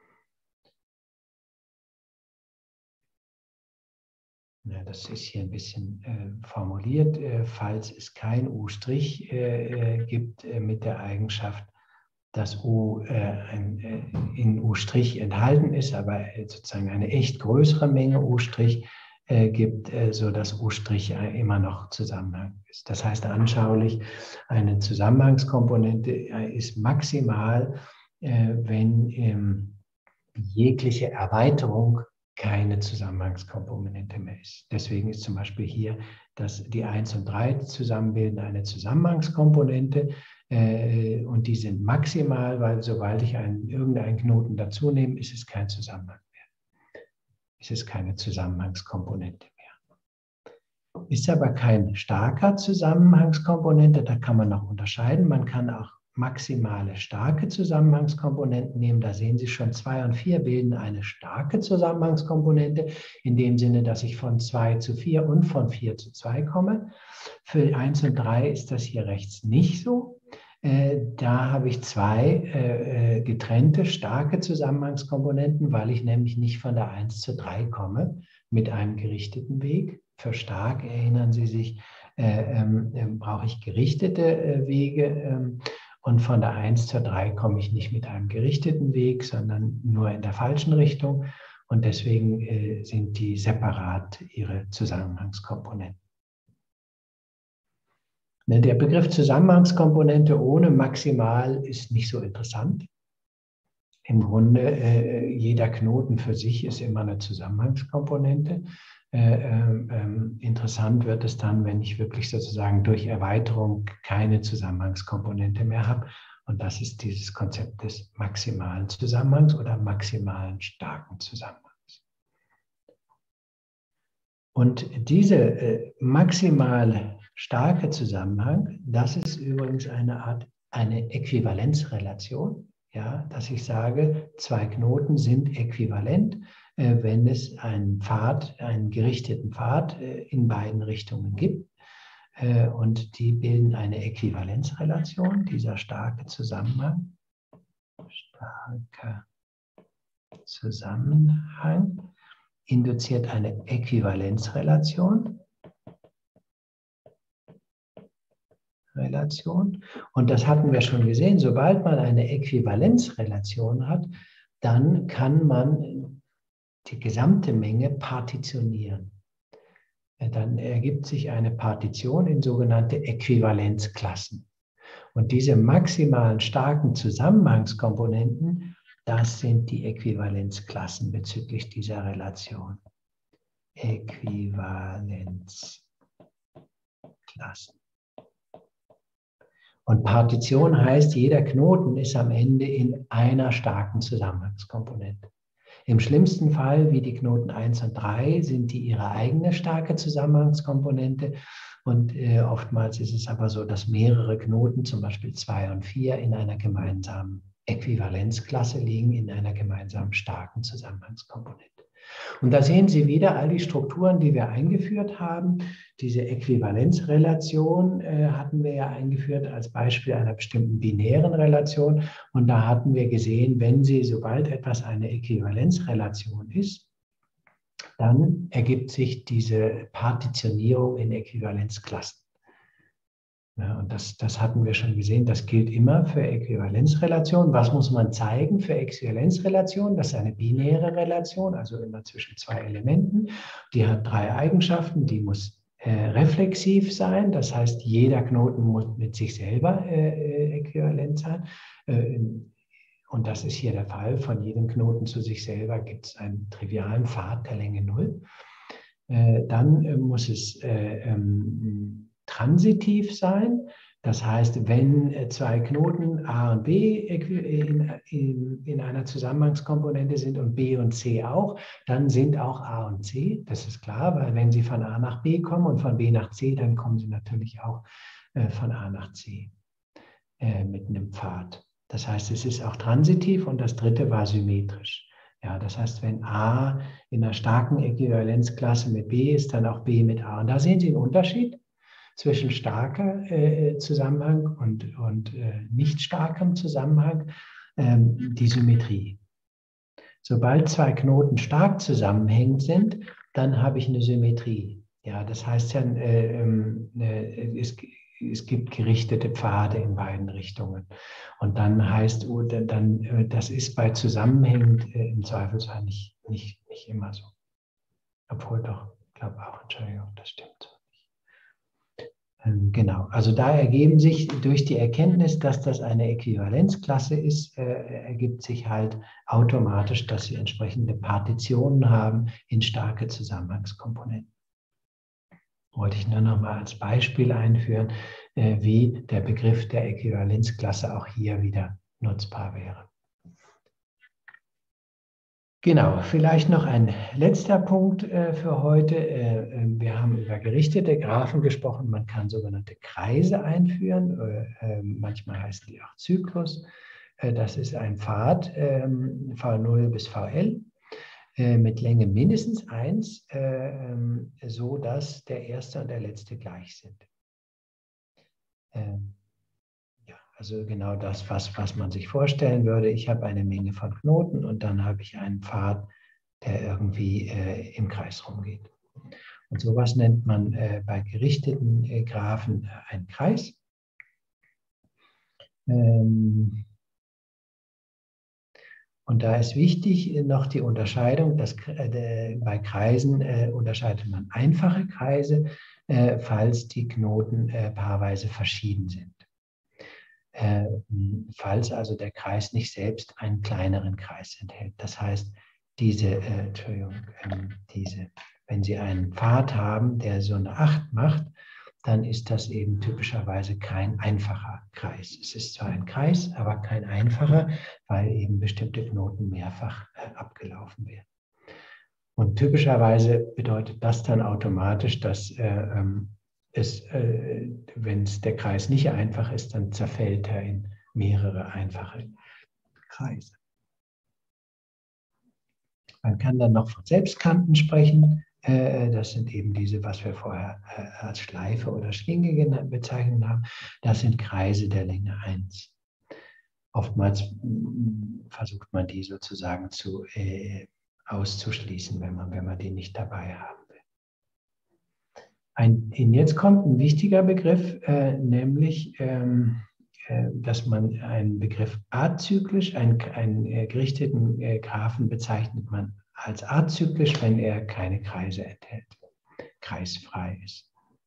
Ja, das ist hier ein bisschen äh, formuliert, äh, falls es kein U' äh, gibt äh, mit der Eigenschaft, dass U äh, ein, äh, in U' enthalten ist, aber äh, sozusagen eine echt größere Menge U' äh, gibt, äh, sodass U' äh, immer noch Zusammenhang ist. Das heißt anschaulich, eine Zusammenhangskomponente äh, ist maximal, äh, wenn ähm, jegliche Erweiterung keine Zusammenhangskomponente mehr ist. Deswegen ist zum Beispiel hier, dass die eins und drei zusammenbilden eine Zusammenhangskomponente äh, und die sind maximal, weil sobald ich einen, irgendeinen Knoten dazu nehme, ist es kein Zusammenhang mehr. Es ist keine Zusammenhangskomponente mehr. ist aber kein starker Zusammenhangskomponente, da kann man noch unterscheiden. Man kann auch maximale starke Zusammenhangskomponenten nehmen. Da sehen Sie schon, zwei und vier bilden eine starke Zusammenhangskomponente, in dem Sinne, dass ich von zwei zu vier und von vier zu zwei komme. Für eins und drei ist das hier rechts nicht so. Äh, da habe ich zwei äh, getrennte, starke Zusammenhangskomponenten, weil ich nämlich nicht von der eins zu drei komme mit einem gerichteten Weg. Für stark, erinnern Sie sich, äh, äh, brauche ich gerichtete äh, Wege. Äh, und von der eins zur drei komme ich nicht mit einem gerichteten Weg, sondern nur in der falschen Richtung. Und deswegen äh, sind die separat ihre Zusammenhangskomponenten. Der Begriff Zusammenhangskomponente ohne maximal ist nicht so interessant. Im Grunde, äh, jeder Knoten für sich ist immer eine Zusammenhangskomponente. Äh, äh, interessant wird es dann, wenn ich wirklich sozusagen durch Erweiterung keine Zusammenhangskomponente mehr habe. Und das ist dieses Konzept des maximalen Zusammenhangs oder maximalen starken Zusammenhangs. Und diese äh, maximal starke Zusammenhang, das ist übrigens eine Art, eine Äquivalenzrelation, ja, dass ich sage, zwei Knoten sind äquivalent, äh, wenn es einen Pfad, einen gerichteten Pfad äh, in beiden Richtungen gibt. Äh, und die bilden eine Äquivalenzrelation, dieser starke Zusammenhang. Starker Zusammenhang induziert eine Äquivalenzrelation. Relation. Und das hatten wir schon gesehen, sobald man eine Äquivalenzrelation hat, dann kann man die gesamte Menge partitionieren. Dann ergibt sich eine Partition in sogenannte Äquivalenzklassen. Und diese maximalen starken Zusammenhangskomponenten, das sind die Äquivalenzklassen bezüglich dieser Relation. Äquivalenzklassen. Und Partition heißt, jeder Knoten ist am Ende in einer starken Zusammenhangskomponente. Im schlimmsten Fall, wie die Knoten eins und drei, sind die ihre eigene starke Zusammenhangskomponente. Und äh, oftmals ist es aber so, dass mehrere Knoten, zum Beispiel zwei und vier, in einer gemeinsamen Äquivalenzklasse liegen, in einer gemeinsamen starken Zusammenhangskomponente. Und da sehen Sie wieder all die Strukturen, die wir eingeführt haben. Diese Äquivalenzrelation äh, hatten wir ja eingeführt als Beispiel einer bestimmten binären Relation. Und da hatten wir gesehen, wenn Sie, sobald etwas eine Äquivalenzrelation ist, dann ergibt sich diese Partitionierung in Äquivalenzklassen. Ja, und das, das hatten wir schon gesehen, das gilt immer für Äquivalenzrelationen. Was muss man zeigen für Äquivalenzrelationen? Das ist eine binäre Relation, also immer zwischen zwei Elementen. Die hat drei Eigenschaften, die muss äh, reflexiv sein, das heißt, jeder Knoten muss mit sich selber äh, äquivalent sein. Äh, und das ist hier der Fall, von jedem Knoten zu sich selber gibt es einen trivialen Pfad der Länge null. Äh, dann äh, muss es äh, ähm, transitiv sein. Das heißt, wenn zwei Knoten A und B in, in, in einer Zusammenhangskomponente sind und B und C auch, dann sind auch A und C. Das ist klar, weil wenn Sie von A nach B kommen und von B nach C, dann kommen Sie natürlich auch äh, von A nach C äh, mit einem Pfad. Das heißt, es ist auch transitiv und das dritte war symmetrisch. Ja, das heißt, wenn A in einer starken Äquivalenzklasse mit B ist, dann auch B mit A. Und da sehen Sie einen Unterschied zwischen starker äh, Zusammenhang und, und äh, nicht starkem Zusammenhang, ähm, die Symmetrie. Sobald zwei Knoten stark zusammenhängend sind, dann habe ich eine Symmetrie. Ja, das heißt ja, äh, äh, es, es gibt gerichtete Pfade in beiden Richtungen. Und dann heißt, dann, äh, das ist bei Zusammenhängen äh, im Zweifelsfall nicht, nicht, nicht immer so. Obwohl doch, ich glaube auch, Entschuldigung, das stimmt so. Genau, also da ergeben sich durch die Erkenntnis, dass das eine Äquivalenzklasse ist, äh, ergibt sich halt automatisch, dass Sie entsprechende Partitionen haben in starke Zusammenhangskomponenten. Wollte ich nur noch mal als Beispiel einführen, äh, wie der Begriff der Äquivalenzklasse auch hier wieder nutzbar wäre. Genau, vielleicht noch ein letzter Punkt äh, für heute. Äh, äh, wir haben über gerichtete Graphen gesprochen. Man kann sogenannte Kreise einführen. Äh, äh, manchmal heißen die auch Zyklus. Äh, das ist ein Pfad ähm, V null bis V L äh, mit Länge mindestens eins, äh, ähm, so dass der erste und der letzte gleich sind. Ähm, ja, also genau das, was, was man sich vorstellen würde. Ich habe eine Menge von Knoten und dann habe ich einen Pfad, der irgendwie äh, im Kreis rumgeht. Und sowas nennt man äh, bei gerichteten äh, Graphen äh, einen Kreis. Ähm, und da ist wichtig äh, noch die Unterscheidung, dass äh, bei Kreisen äh, unterscheidet man einfache Kreise, äh, falls die Knoten äh, paarweise verschieden sind. Äh, falls also der Kreis nicht selbst einen kleineren Kreis enthält. Das heißt, diese, äh, Entschuldigung, ähm, diese, wenn Sie einen Pfad haben, der so eine acht macht, dann ist das eben typischerweise kein einfacher Kreis. Es ist zwar ein Kreis, aber kein einfacher, weil eben bestimmte Knoten mehrfach äh, abgelaufen werden. Und typischerweise bedeutet das dann automatisch, dass äh, ähm, es, äh, wenn es der Kreis nicht einfach ist, dann zerfällt er in mehrere einfache Kreise. Man kann dann noch von Selbstkanten sprechen. Äh, das sind eben diese, was wir vorher äh, als Schleife oder Schlinge bezeichnet haben. Das sind Kreise der Länge eins. Oftmals mm, versucht man die sozusagen zu, äh, auszuschließen, wenn man, wenn man die nicht dabei haben will. Ein, jetzt kommt ein wichtiger Begriff, äh, nämlich, ähm, äh, dass man einen Begriff azyklisch, einen, einen äh, gerichteten äh, Graphen bezeichnet man als azyklisch, wenn er keine Kreise enthält, kreisfrei ist.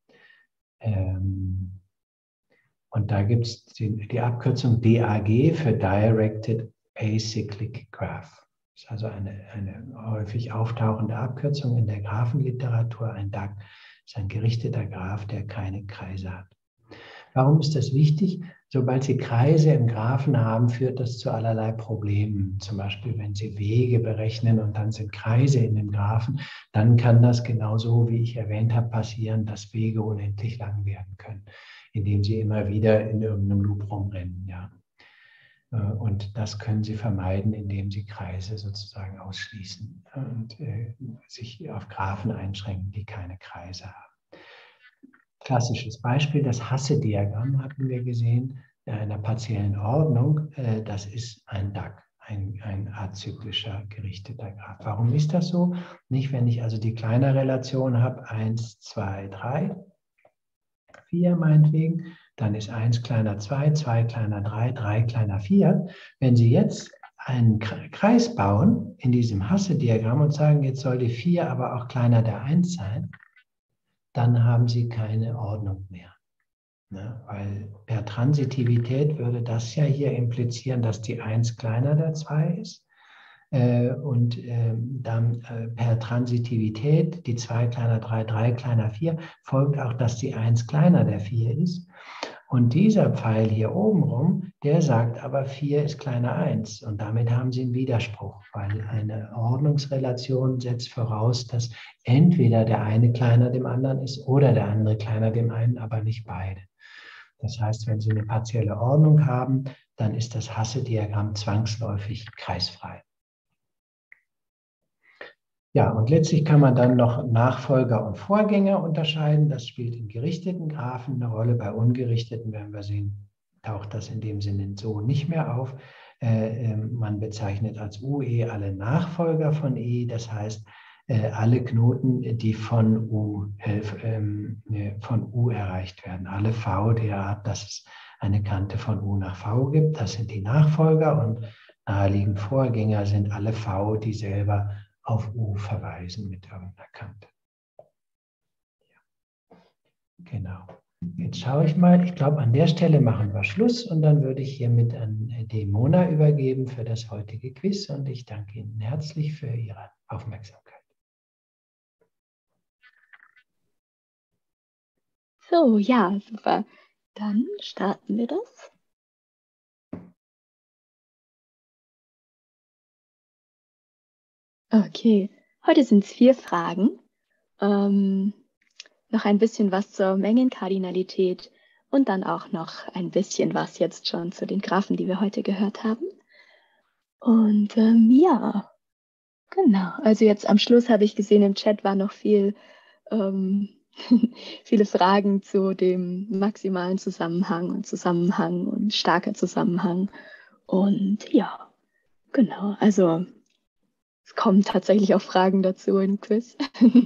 Ähm, und da gibt es die, die Abkürzung D A G für Directed Acyclic Graph. Das ist also eine, eine häufig auftauchende Abkürzung in der Graphenliteratur. Ein D A G ist ein gerichteter Graph, der keine Kreise hat. Warum ist das wichtig? Sobald Sie Kreise im Graphen haben, führt das zu allerlei Problemen. Zum Beispiel, wenn Sie Wege berechnen und dann sind Kreise in dem Graphen, dann kann das genauso, wie ich erwähnt habe, passieren, dass Wege unendlich lang werden können, indem Sie immer wieder in irgendeinem Loop rumrennen. Ja. Und das können Sie vermeiden, indem Sie Kreise sozusagen ausschließen und äh, sich auf Graphen einschränken, die keine Kreise haben. Klassisches Beispiel, das Hasse-Diagramm hatten wir gesehen, einer partiellen Ordnung. Das ist ein D A G, ein, ein azyklischer gerichteter Graph. Warum ist das so? Nicht, wenn ich also die kleine Relation habe, eins, zwei, drei, vier meinetwegen, dann ist eins kleiner zwei, zwei kleiner drei, drei kleiner vier. Wenn Sie jetzt einen Kreis bauen in diesem Hasse-Diagramm und sagen, jetzt soll die vier aber auch kleiner der eins sein, dann haben Sie keine Ordnung mehr. Ne? Weil per Transitivität würde das ja hier implizieren, dass die eins kleiner der zwei ist. Äh, und äh, dann äh, per Transitivität, die zwei kleiner drei, drei kleiner vier, folgt auch, dass die eins kleiner der vier ist. Und dieser Pfeil hier oben rum, der sagt aber vier ist kleiner eins. Und damit haben Sie einen Widerspruch, weil eine Ordnungsrelation setzt voraus, dass entweder der eine kleiner dem anderen ist oder der andere kleiner dem einen, aber nicht beide. Das heißt, wenn Sie eine partielle Ordnung haben, dann ist das Hasse-Diagramm zwangsläufig kreisfrei. Ja, und letztlich kann man dann noch Nachfolger und Vorgänger unterscheiden. Das spielt in gerichteten Graphen eine Rolle. Bei ungerichteten, werden wir sehen, taucht das in dem Sinne so nicht mehr auf. Äh, äh, man bezeichnet als U E alle Nachfolger von E. Das heißt, äh, alle Knoten, die von U, äh, äh, von U erreicht werden. Alle V derart, dass es eine Kante von U nach V gibt. Das sind die Nachfolger und naheliegend Vorgänger sind alle V, die selber auf U verweisen mit irgendeiner Kante. Ja. Genau. Jetzt schaue ich mal, ich glaube, an der Stelle machen wir Schluss und dann würde ich hiermit an die Mona übergeben für das heutige Quiz und ich danke Ihnen herzlich für Ihre Aufmerksamkeit. So, ja, super. Dann starten wir das. Okay, heute sind es vier Fragen. Ähm, noch ein bisschen was zur Mengenkardinalität und dann auch noch ein bisschen was jetzt schon zu den Graphen, die wir heute gehört haben. Und ähm, ja, genau. Also jetzt am Schluss habe ich gesehen, im Chat war noch viel, ähm, viele Fragen zu dem maximalen Zusammenhang und Zusammenhang und starker Zusammenhang. Und ja, genau. Also es kommen tatsächlich auch Fragen dazu im Quiz.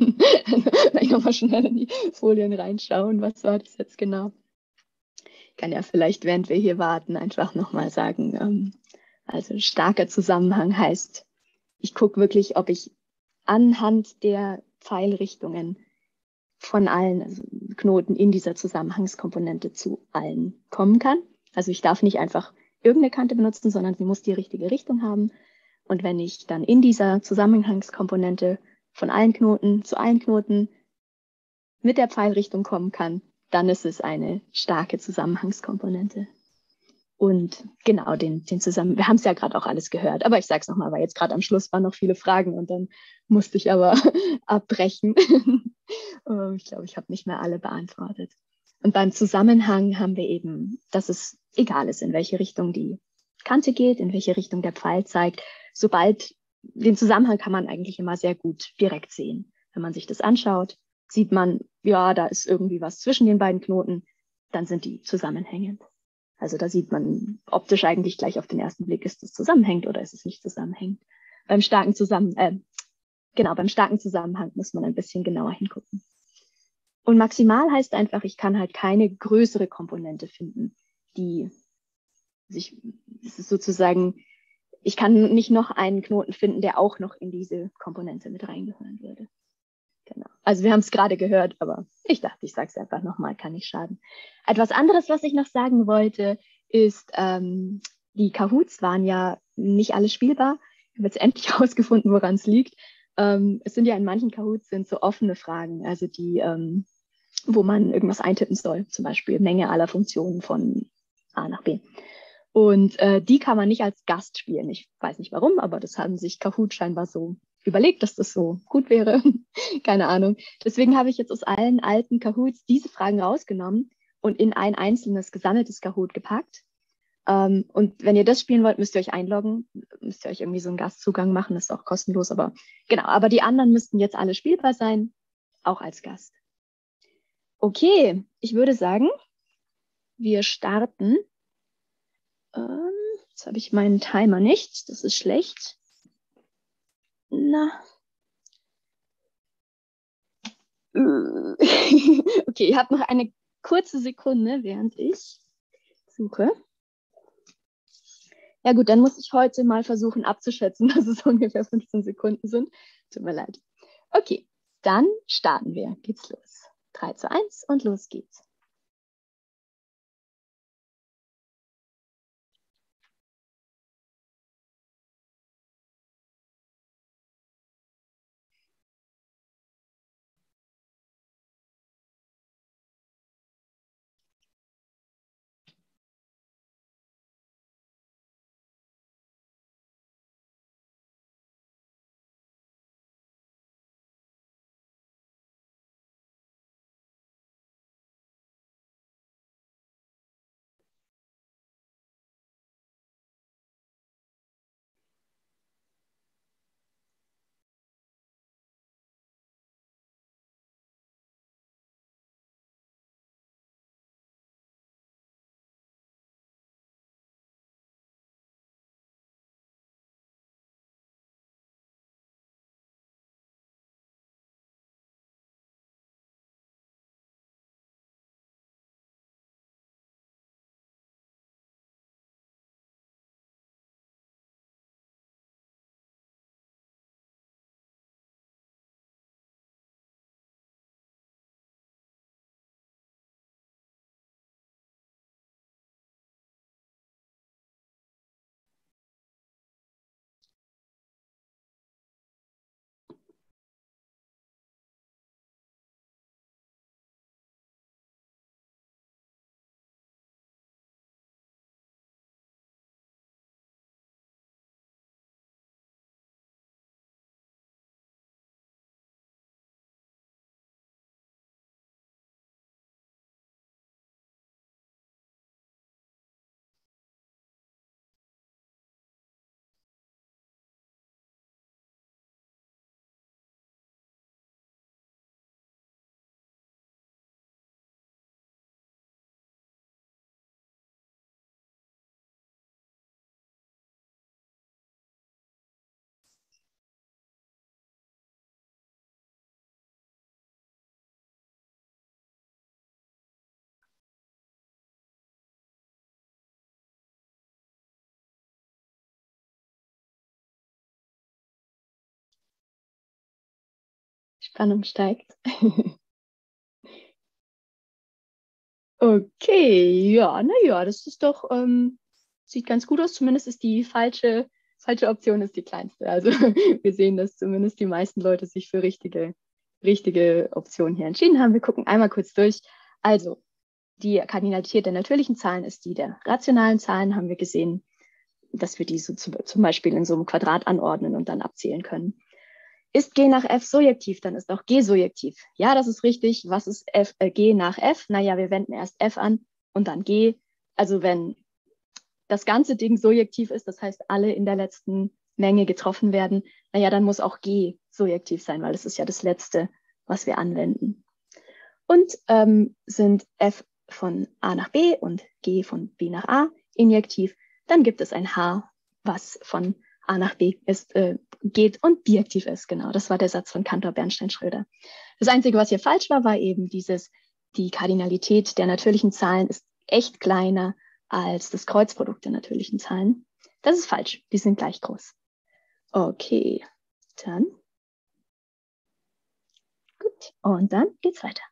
Ich nochmal schnell in die Folien reinschauen. Was war das jetzt genau? Ich kann ja vielleicht, während wir hier warten, einfach nochmal sagen. Ähm, also starker Zusammenhang heißt, ich gucke wirklich, ob ich anhand der Pfeilrichtungen von allen also Knoten in dieser Zusammenhangskomponente zu allen kommen kann. Also ich darf nicht einfach irgendeine Kante benutzen, sondern sie muss die richtige Richtung haben. Und wenn ich dann in dieser Zusammenhangskomponente von allen Knoten zu allen Knoten mit der Pfeilrichtung kommen kann, dann ist es eine starke Zusammenhangskomponente. Und genau, den, den zusammen, wir haben es ja gerade auch alles gehört, aber ich sage es nochmal, weil jetzt gerade am Schluss waren noch viele Fragen und dann musste ich aber abbrechen. Ich glaube, ich habe nicht mehr alle beantwortet. Und beim Zusammenhang haben wir eben, dass es egal ist, in welche Richtung die Kante geht, in welche Richtung der Pfeil zeigt. Sobald den Zusammenhang kann man eigentlich immer sehr gut direkt sehen. Wenn man sich das anschaut, sieht man, ja, da ist irgendwie was zwischen den beiden Knoten, dann sind die zusammenhängend. Also da sieht man optisch eigentlich gleich auf den ersten Blick, ist es zusammenhängend oder ist es nicht zusammenhängend. Beim starken Zusammen, äh, genau, beim starken Zusammenhang muss man ein bisschen genauer hingucken. Und maximal heißt einfach, ich kann halt keine größere Komponente finden, die sich, es ist sozusagen, ich kann nicht noch einen Knoten finden, der auch noch in diese Komponente mit reingehören würde. Genau. Also wir haben es gerade gehört, aber ich dachte, ich sage es einfach nochmal, kann nicht schaden. Etwas anderes, was ich noch sagen wollte, ist, ähm, die Kahoots waren ja nicht alle spielbar. Ich habe jetzt endlich herausgefunden, woran es liegt. Ähm, es sind ja in manchen Kahoots sind so offene Fragen, also die, ähm, wo man irgendwas eintippen soll, zum Beispiel Menge aller Funktionen von A nach B. Und äh, die kann man nicht als Gast spielen. Ich weiß nicht warum, aber das haben sich Kahoot scheinbar so überlegt, dass das so gut wäre. Keine Ahnung. Deswegen habe ich jetzt aus allen alten Kahoots diese Fragen rausgenommen und in ein einzelnes gesammeltes Kahoot gepackt. Ähm, und wenn ihr das spielen wollt, müsst ihr euch einloggen. Müsst ihr euch irgendwie so einen Gastzugang machen. Das ist auch kostenlos. Aber genau, aber die anderen müssten jetzt alle spielbar sein, auch als Gast. Okay, ich würde sagen, wir starten. Ähm, jetzt habe ich meinen Timer nicht. Das ist schlecht. Na. Okay, ihr habt noch eine kurze Sekunde, während ich suche. Ja gut, dann muss ich heute mal versuchen abzuschätzen, dass es ungefähr fünfzehn Sekunden sind. Tut mir leid. Okay, dann starten wir. Geht's los. drei zu eins und los geht's. Spannung steigt. Okay, ja, naja, das ist doch, ähm, sieht ganz gut aus. Zumindest ist die falsche, falsche Option ist die kleinste. Also wir sehen, dass zumindest die meisten Leute sich für richtige, richtige Optionen hier entschieden haben. Wir gucken einmal kurz durch. Also, die Kardinalität der natürlichen Zahlen ist die der rationalen Zahlen, haben wir gesehen, dass wir die so zu, zum Beispiel in so einem Quadrat anordnen und dann abzählen können. Ist G nach F surjektiv, dann ist auch G surjektiv. Ja, das ist richtig. Was ist F, äh, G nach F? Naja, wir wenden erst F an und dann G. Also wenn das ganze Ding surjektiv ist, das heißt, alle in der letzten Menge getroffen werden, naja, dann muss auch G surjektiv sein, weil es ist ja das Letzte, was wir anwenden. Und ähm, sind F von A nach B und G von B nach A injektiv, dann gibt es ein H, was von A nach B ist, äh, geht und biaktiv ist. Genau, das war der Satz von Cantor, Bernstein, Schröder. Das Einzige, was hier falsch war, war eben dieses, die Kardinalität der natürlichen Zahlen ist echt kleiner als das Kreuzprodukt der natürlichen Zahlen. Das ist falsch, die sind gleich groß. Okay, dann. Gut, und dann geht's weiter.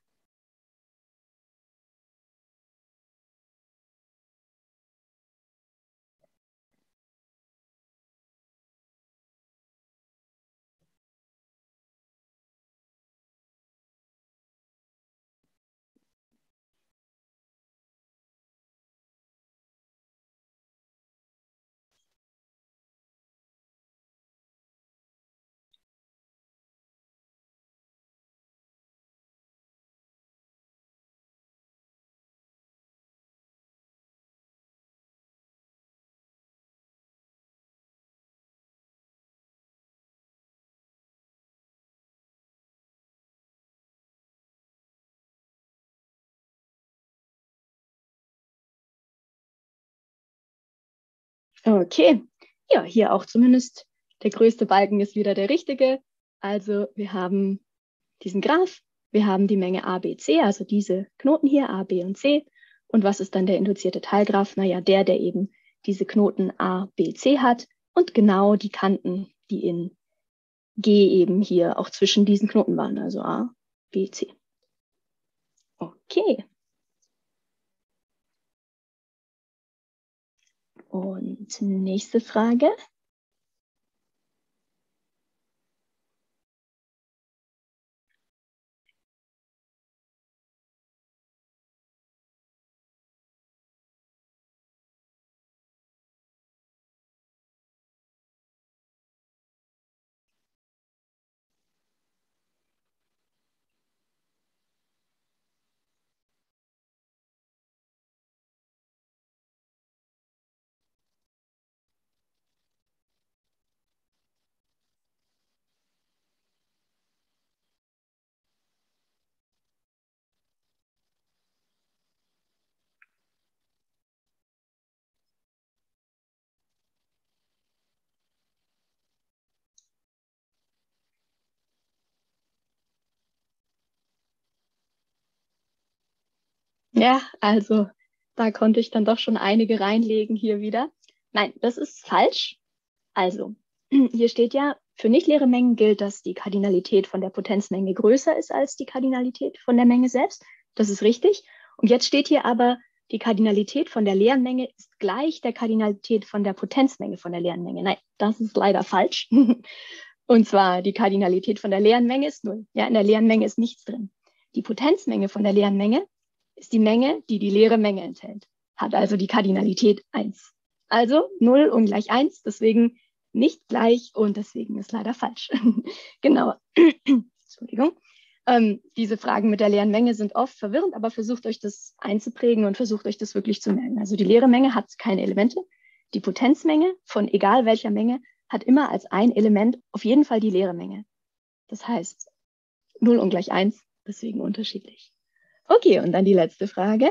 Okay, ja, hier auch zumindest der größte Balken ist wieder der richtige. Also wir haben diesen Graph, wir haben die Menge A, B, C, also diese Knoten hier, A, B und C. Und was ist dann der induzierte Teilgraph? Naja, der, der eben diese Knoten A, B, C hat und genau die Kanten, die in G eben hier auch zwischen diesen Knoten waren, also A, B, C. Okay. Und nächste Frage. Ja, also da konnte ich dann doch schon einige reinlegen hier wieder. Nein, das ist falsch. Also, hier steht ja, für nichtleere Mengen gilt, dass die Kardinalität von der Potenzmenge größer ist als die Kardinalität von der Menge selbst. Das ist richtig. Und jetzt steht hier aber, die Kardinalität von der leeren Menge ist gleich der Kardinalität von der Potenzmenge von der leeren Menge. Nein, das ist leider falsch. Und zwar, die Kardinalität von der leeren Menge ist null. Ja, in der leeren Menge ist nichts drin. Die Potenzmenge von der leeren Menge ist die Menge, die die leere Menge enthält. Hat also die Kardinalität eins. Also null ungleich eins, deswegen nicht gleich und deswegen ist leider falsch. Genau. Entschuldigung. Ähm, diese Fragen mit der leeren Menge sind oft verwirrend, aber versucht euch das einzuprägen und versucht euch das wirklich zu merken. Also die leere Menge hat keine Elemente. Die Potenzmenge von egal welcher Menge hat immer als ein Element auf jeden Fall die leere Menge. Das heißt null ungleich eins, deswegen unterschiedlich. Okay, und dann die letzte Frage.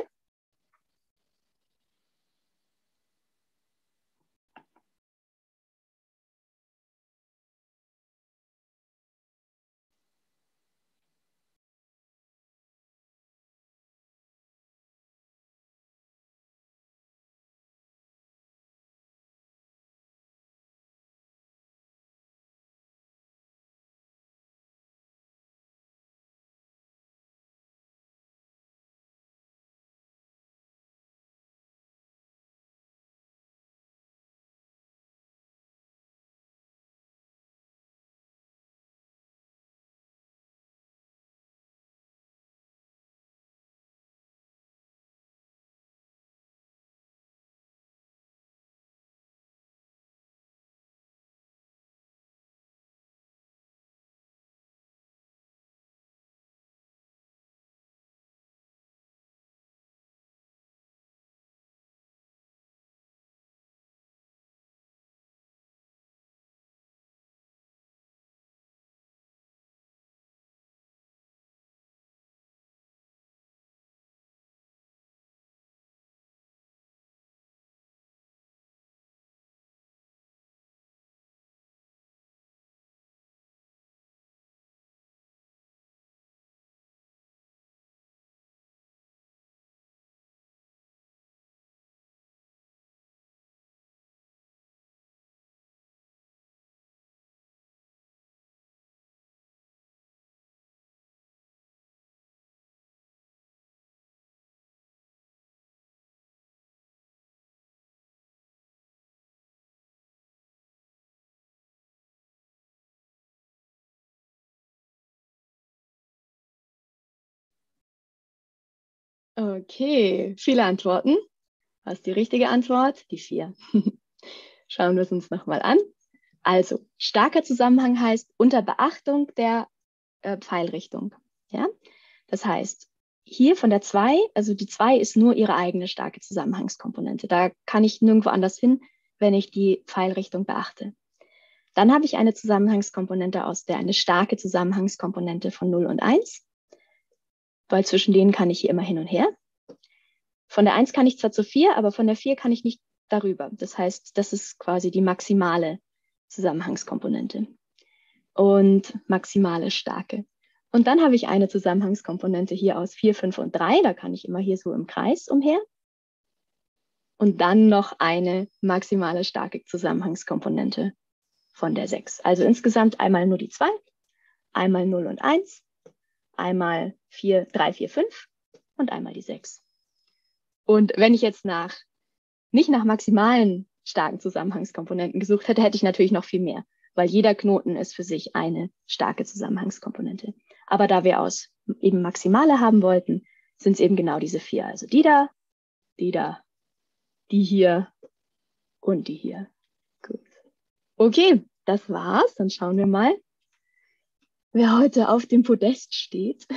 Okay, viele Antworten. Was ist die richtige Antwort? Die vier. Schauen wir es uns nochmal an. Also, starker Zusammenhang heißt unter Beachtung der äh, Pfeilrichtung. Ja? Das heißt, hier von der zwei, also die zwei ist nur ihre eigene starke Zusammenhangskomponente. Da kann ich nirgendwo anders hin, wenn ich die Pfeilrichtung beachte. Dann habe ich eine Zusammenhangskomponente, aus der eine starke Zusammenhangskomponente von null und eins, weil zwischen denen kann ich hier immer hin und her. Von der eins kann ich zwar zu vier, aber von der vier kann ich nicht darüber. Das heißt, das ist quasi die maximale Zusammenhangskomponente und maximale starke. Und dann habe ich eine Zusammenhangskomponente hier aus vier, fünf und drei. Da kann ich immer hier so im Kreis umher. Und dann noch eine maximale starke Zusammenhangskomponente von der sechs. Also insgesamt einmal nur die zwei, einmal null und eins, einmal vier, drei, vier, fünf und einmal die sechs. Und wenn ich jetzt nach, nicht nach maximalen starken Zusammenhangskomponenten gesucht hätte, hätte ich natürlich noch viel mehr, weil jeder Knoten ist für sich eine starke Zusammenhangskomponente. Aber da wir aus eben Maximale haben wollten, sind es eben genau diese vier. Also die da, die da, die hier und die hier. Gut. Okay, das war's. Dann schauen wir mal, wer heute auf dem Podest steht.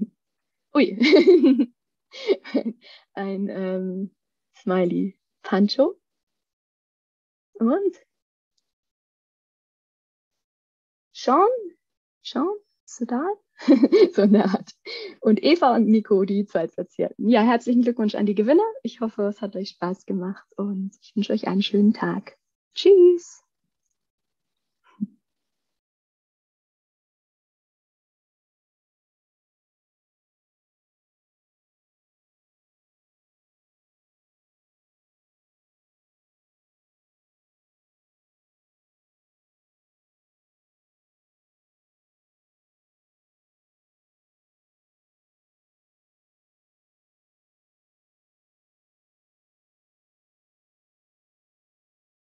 Ui. Ein ähm, Smiley Pancho. Und Sean? Sean? Bist du da? So eine Art. Und Eva und Nico, die Zweitplatzierten. Ja, herzlichen Glückwunsch an die Gewinner. Ich hoffe, es hat euch Spaß gemacht und ich wünsche euch einen schönen Tag. Tschüss.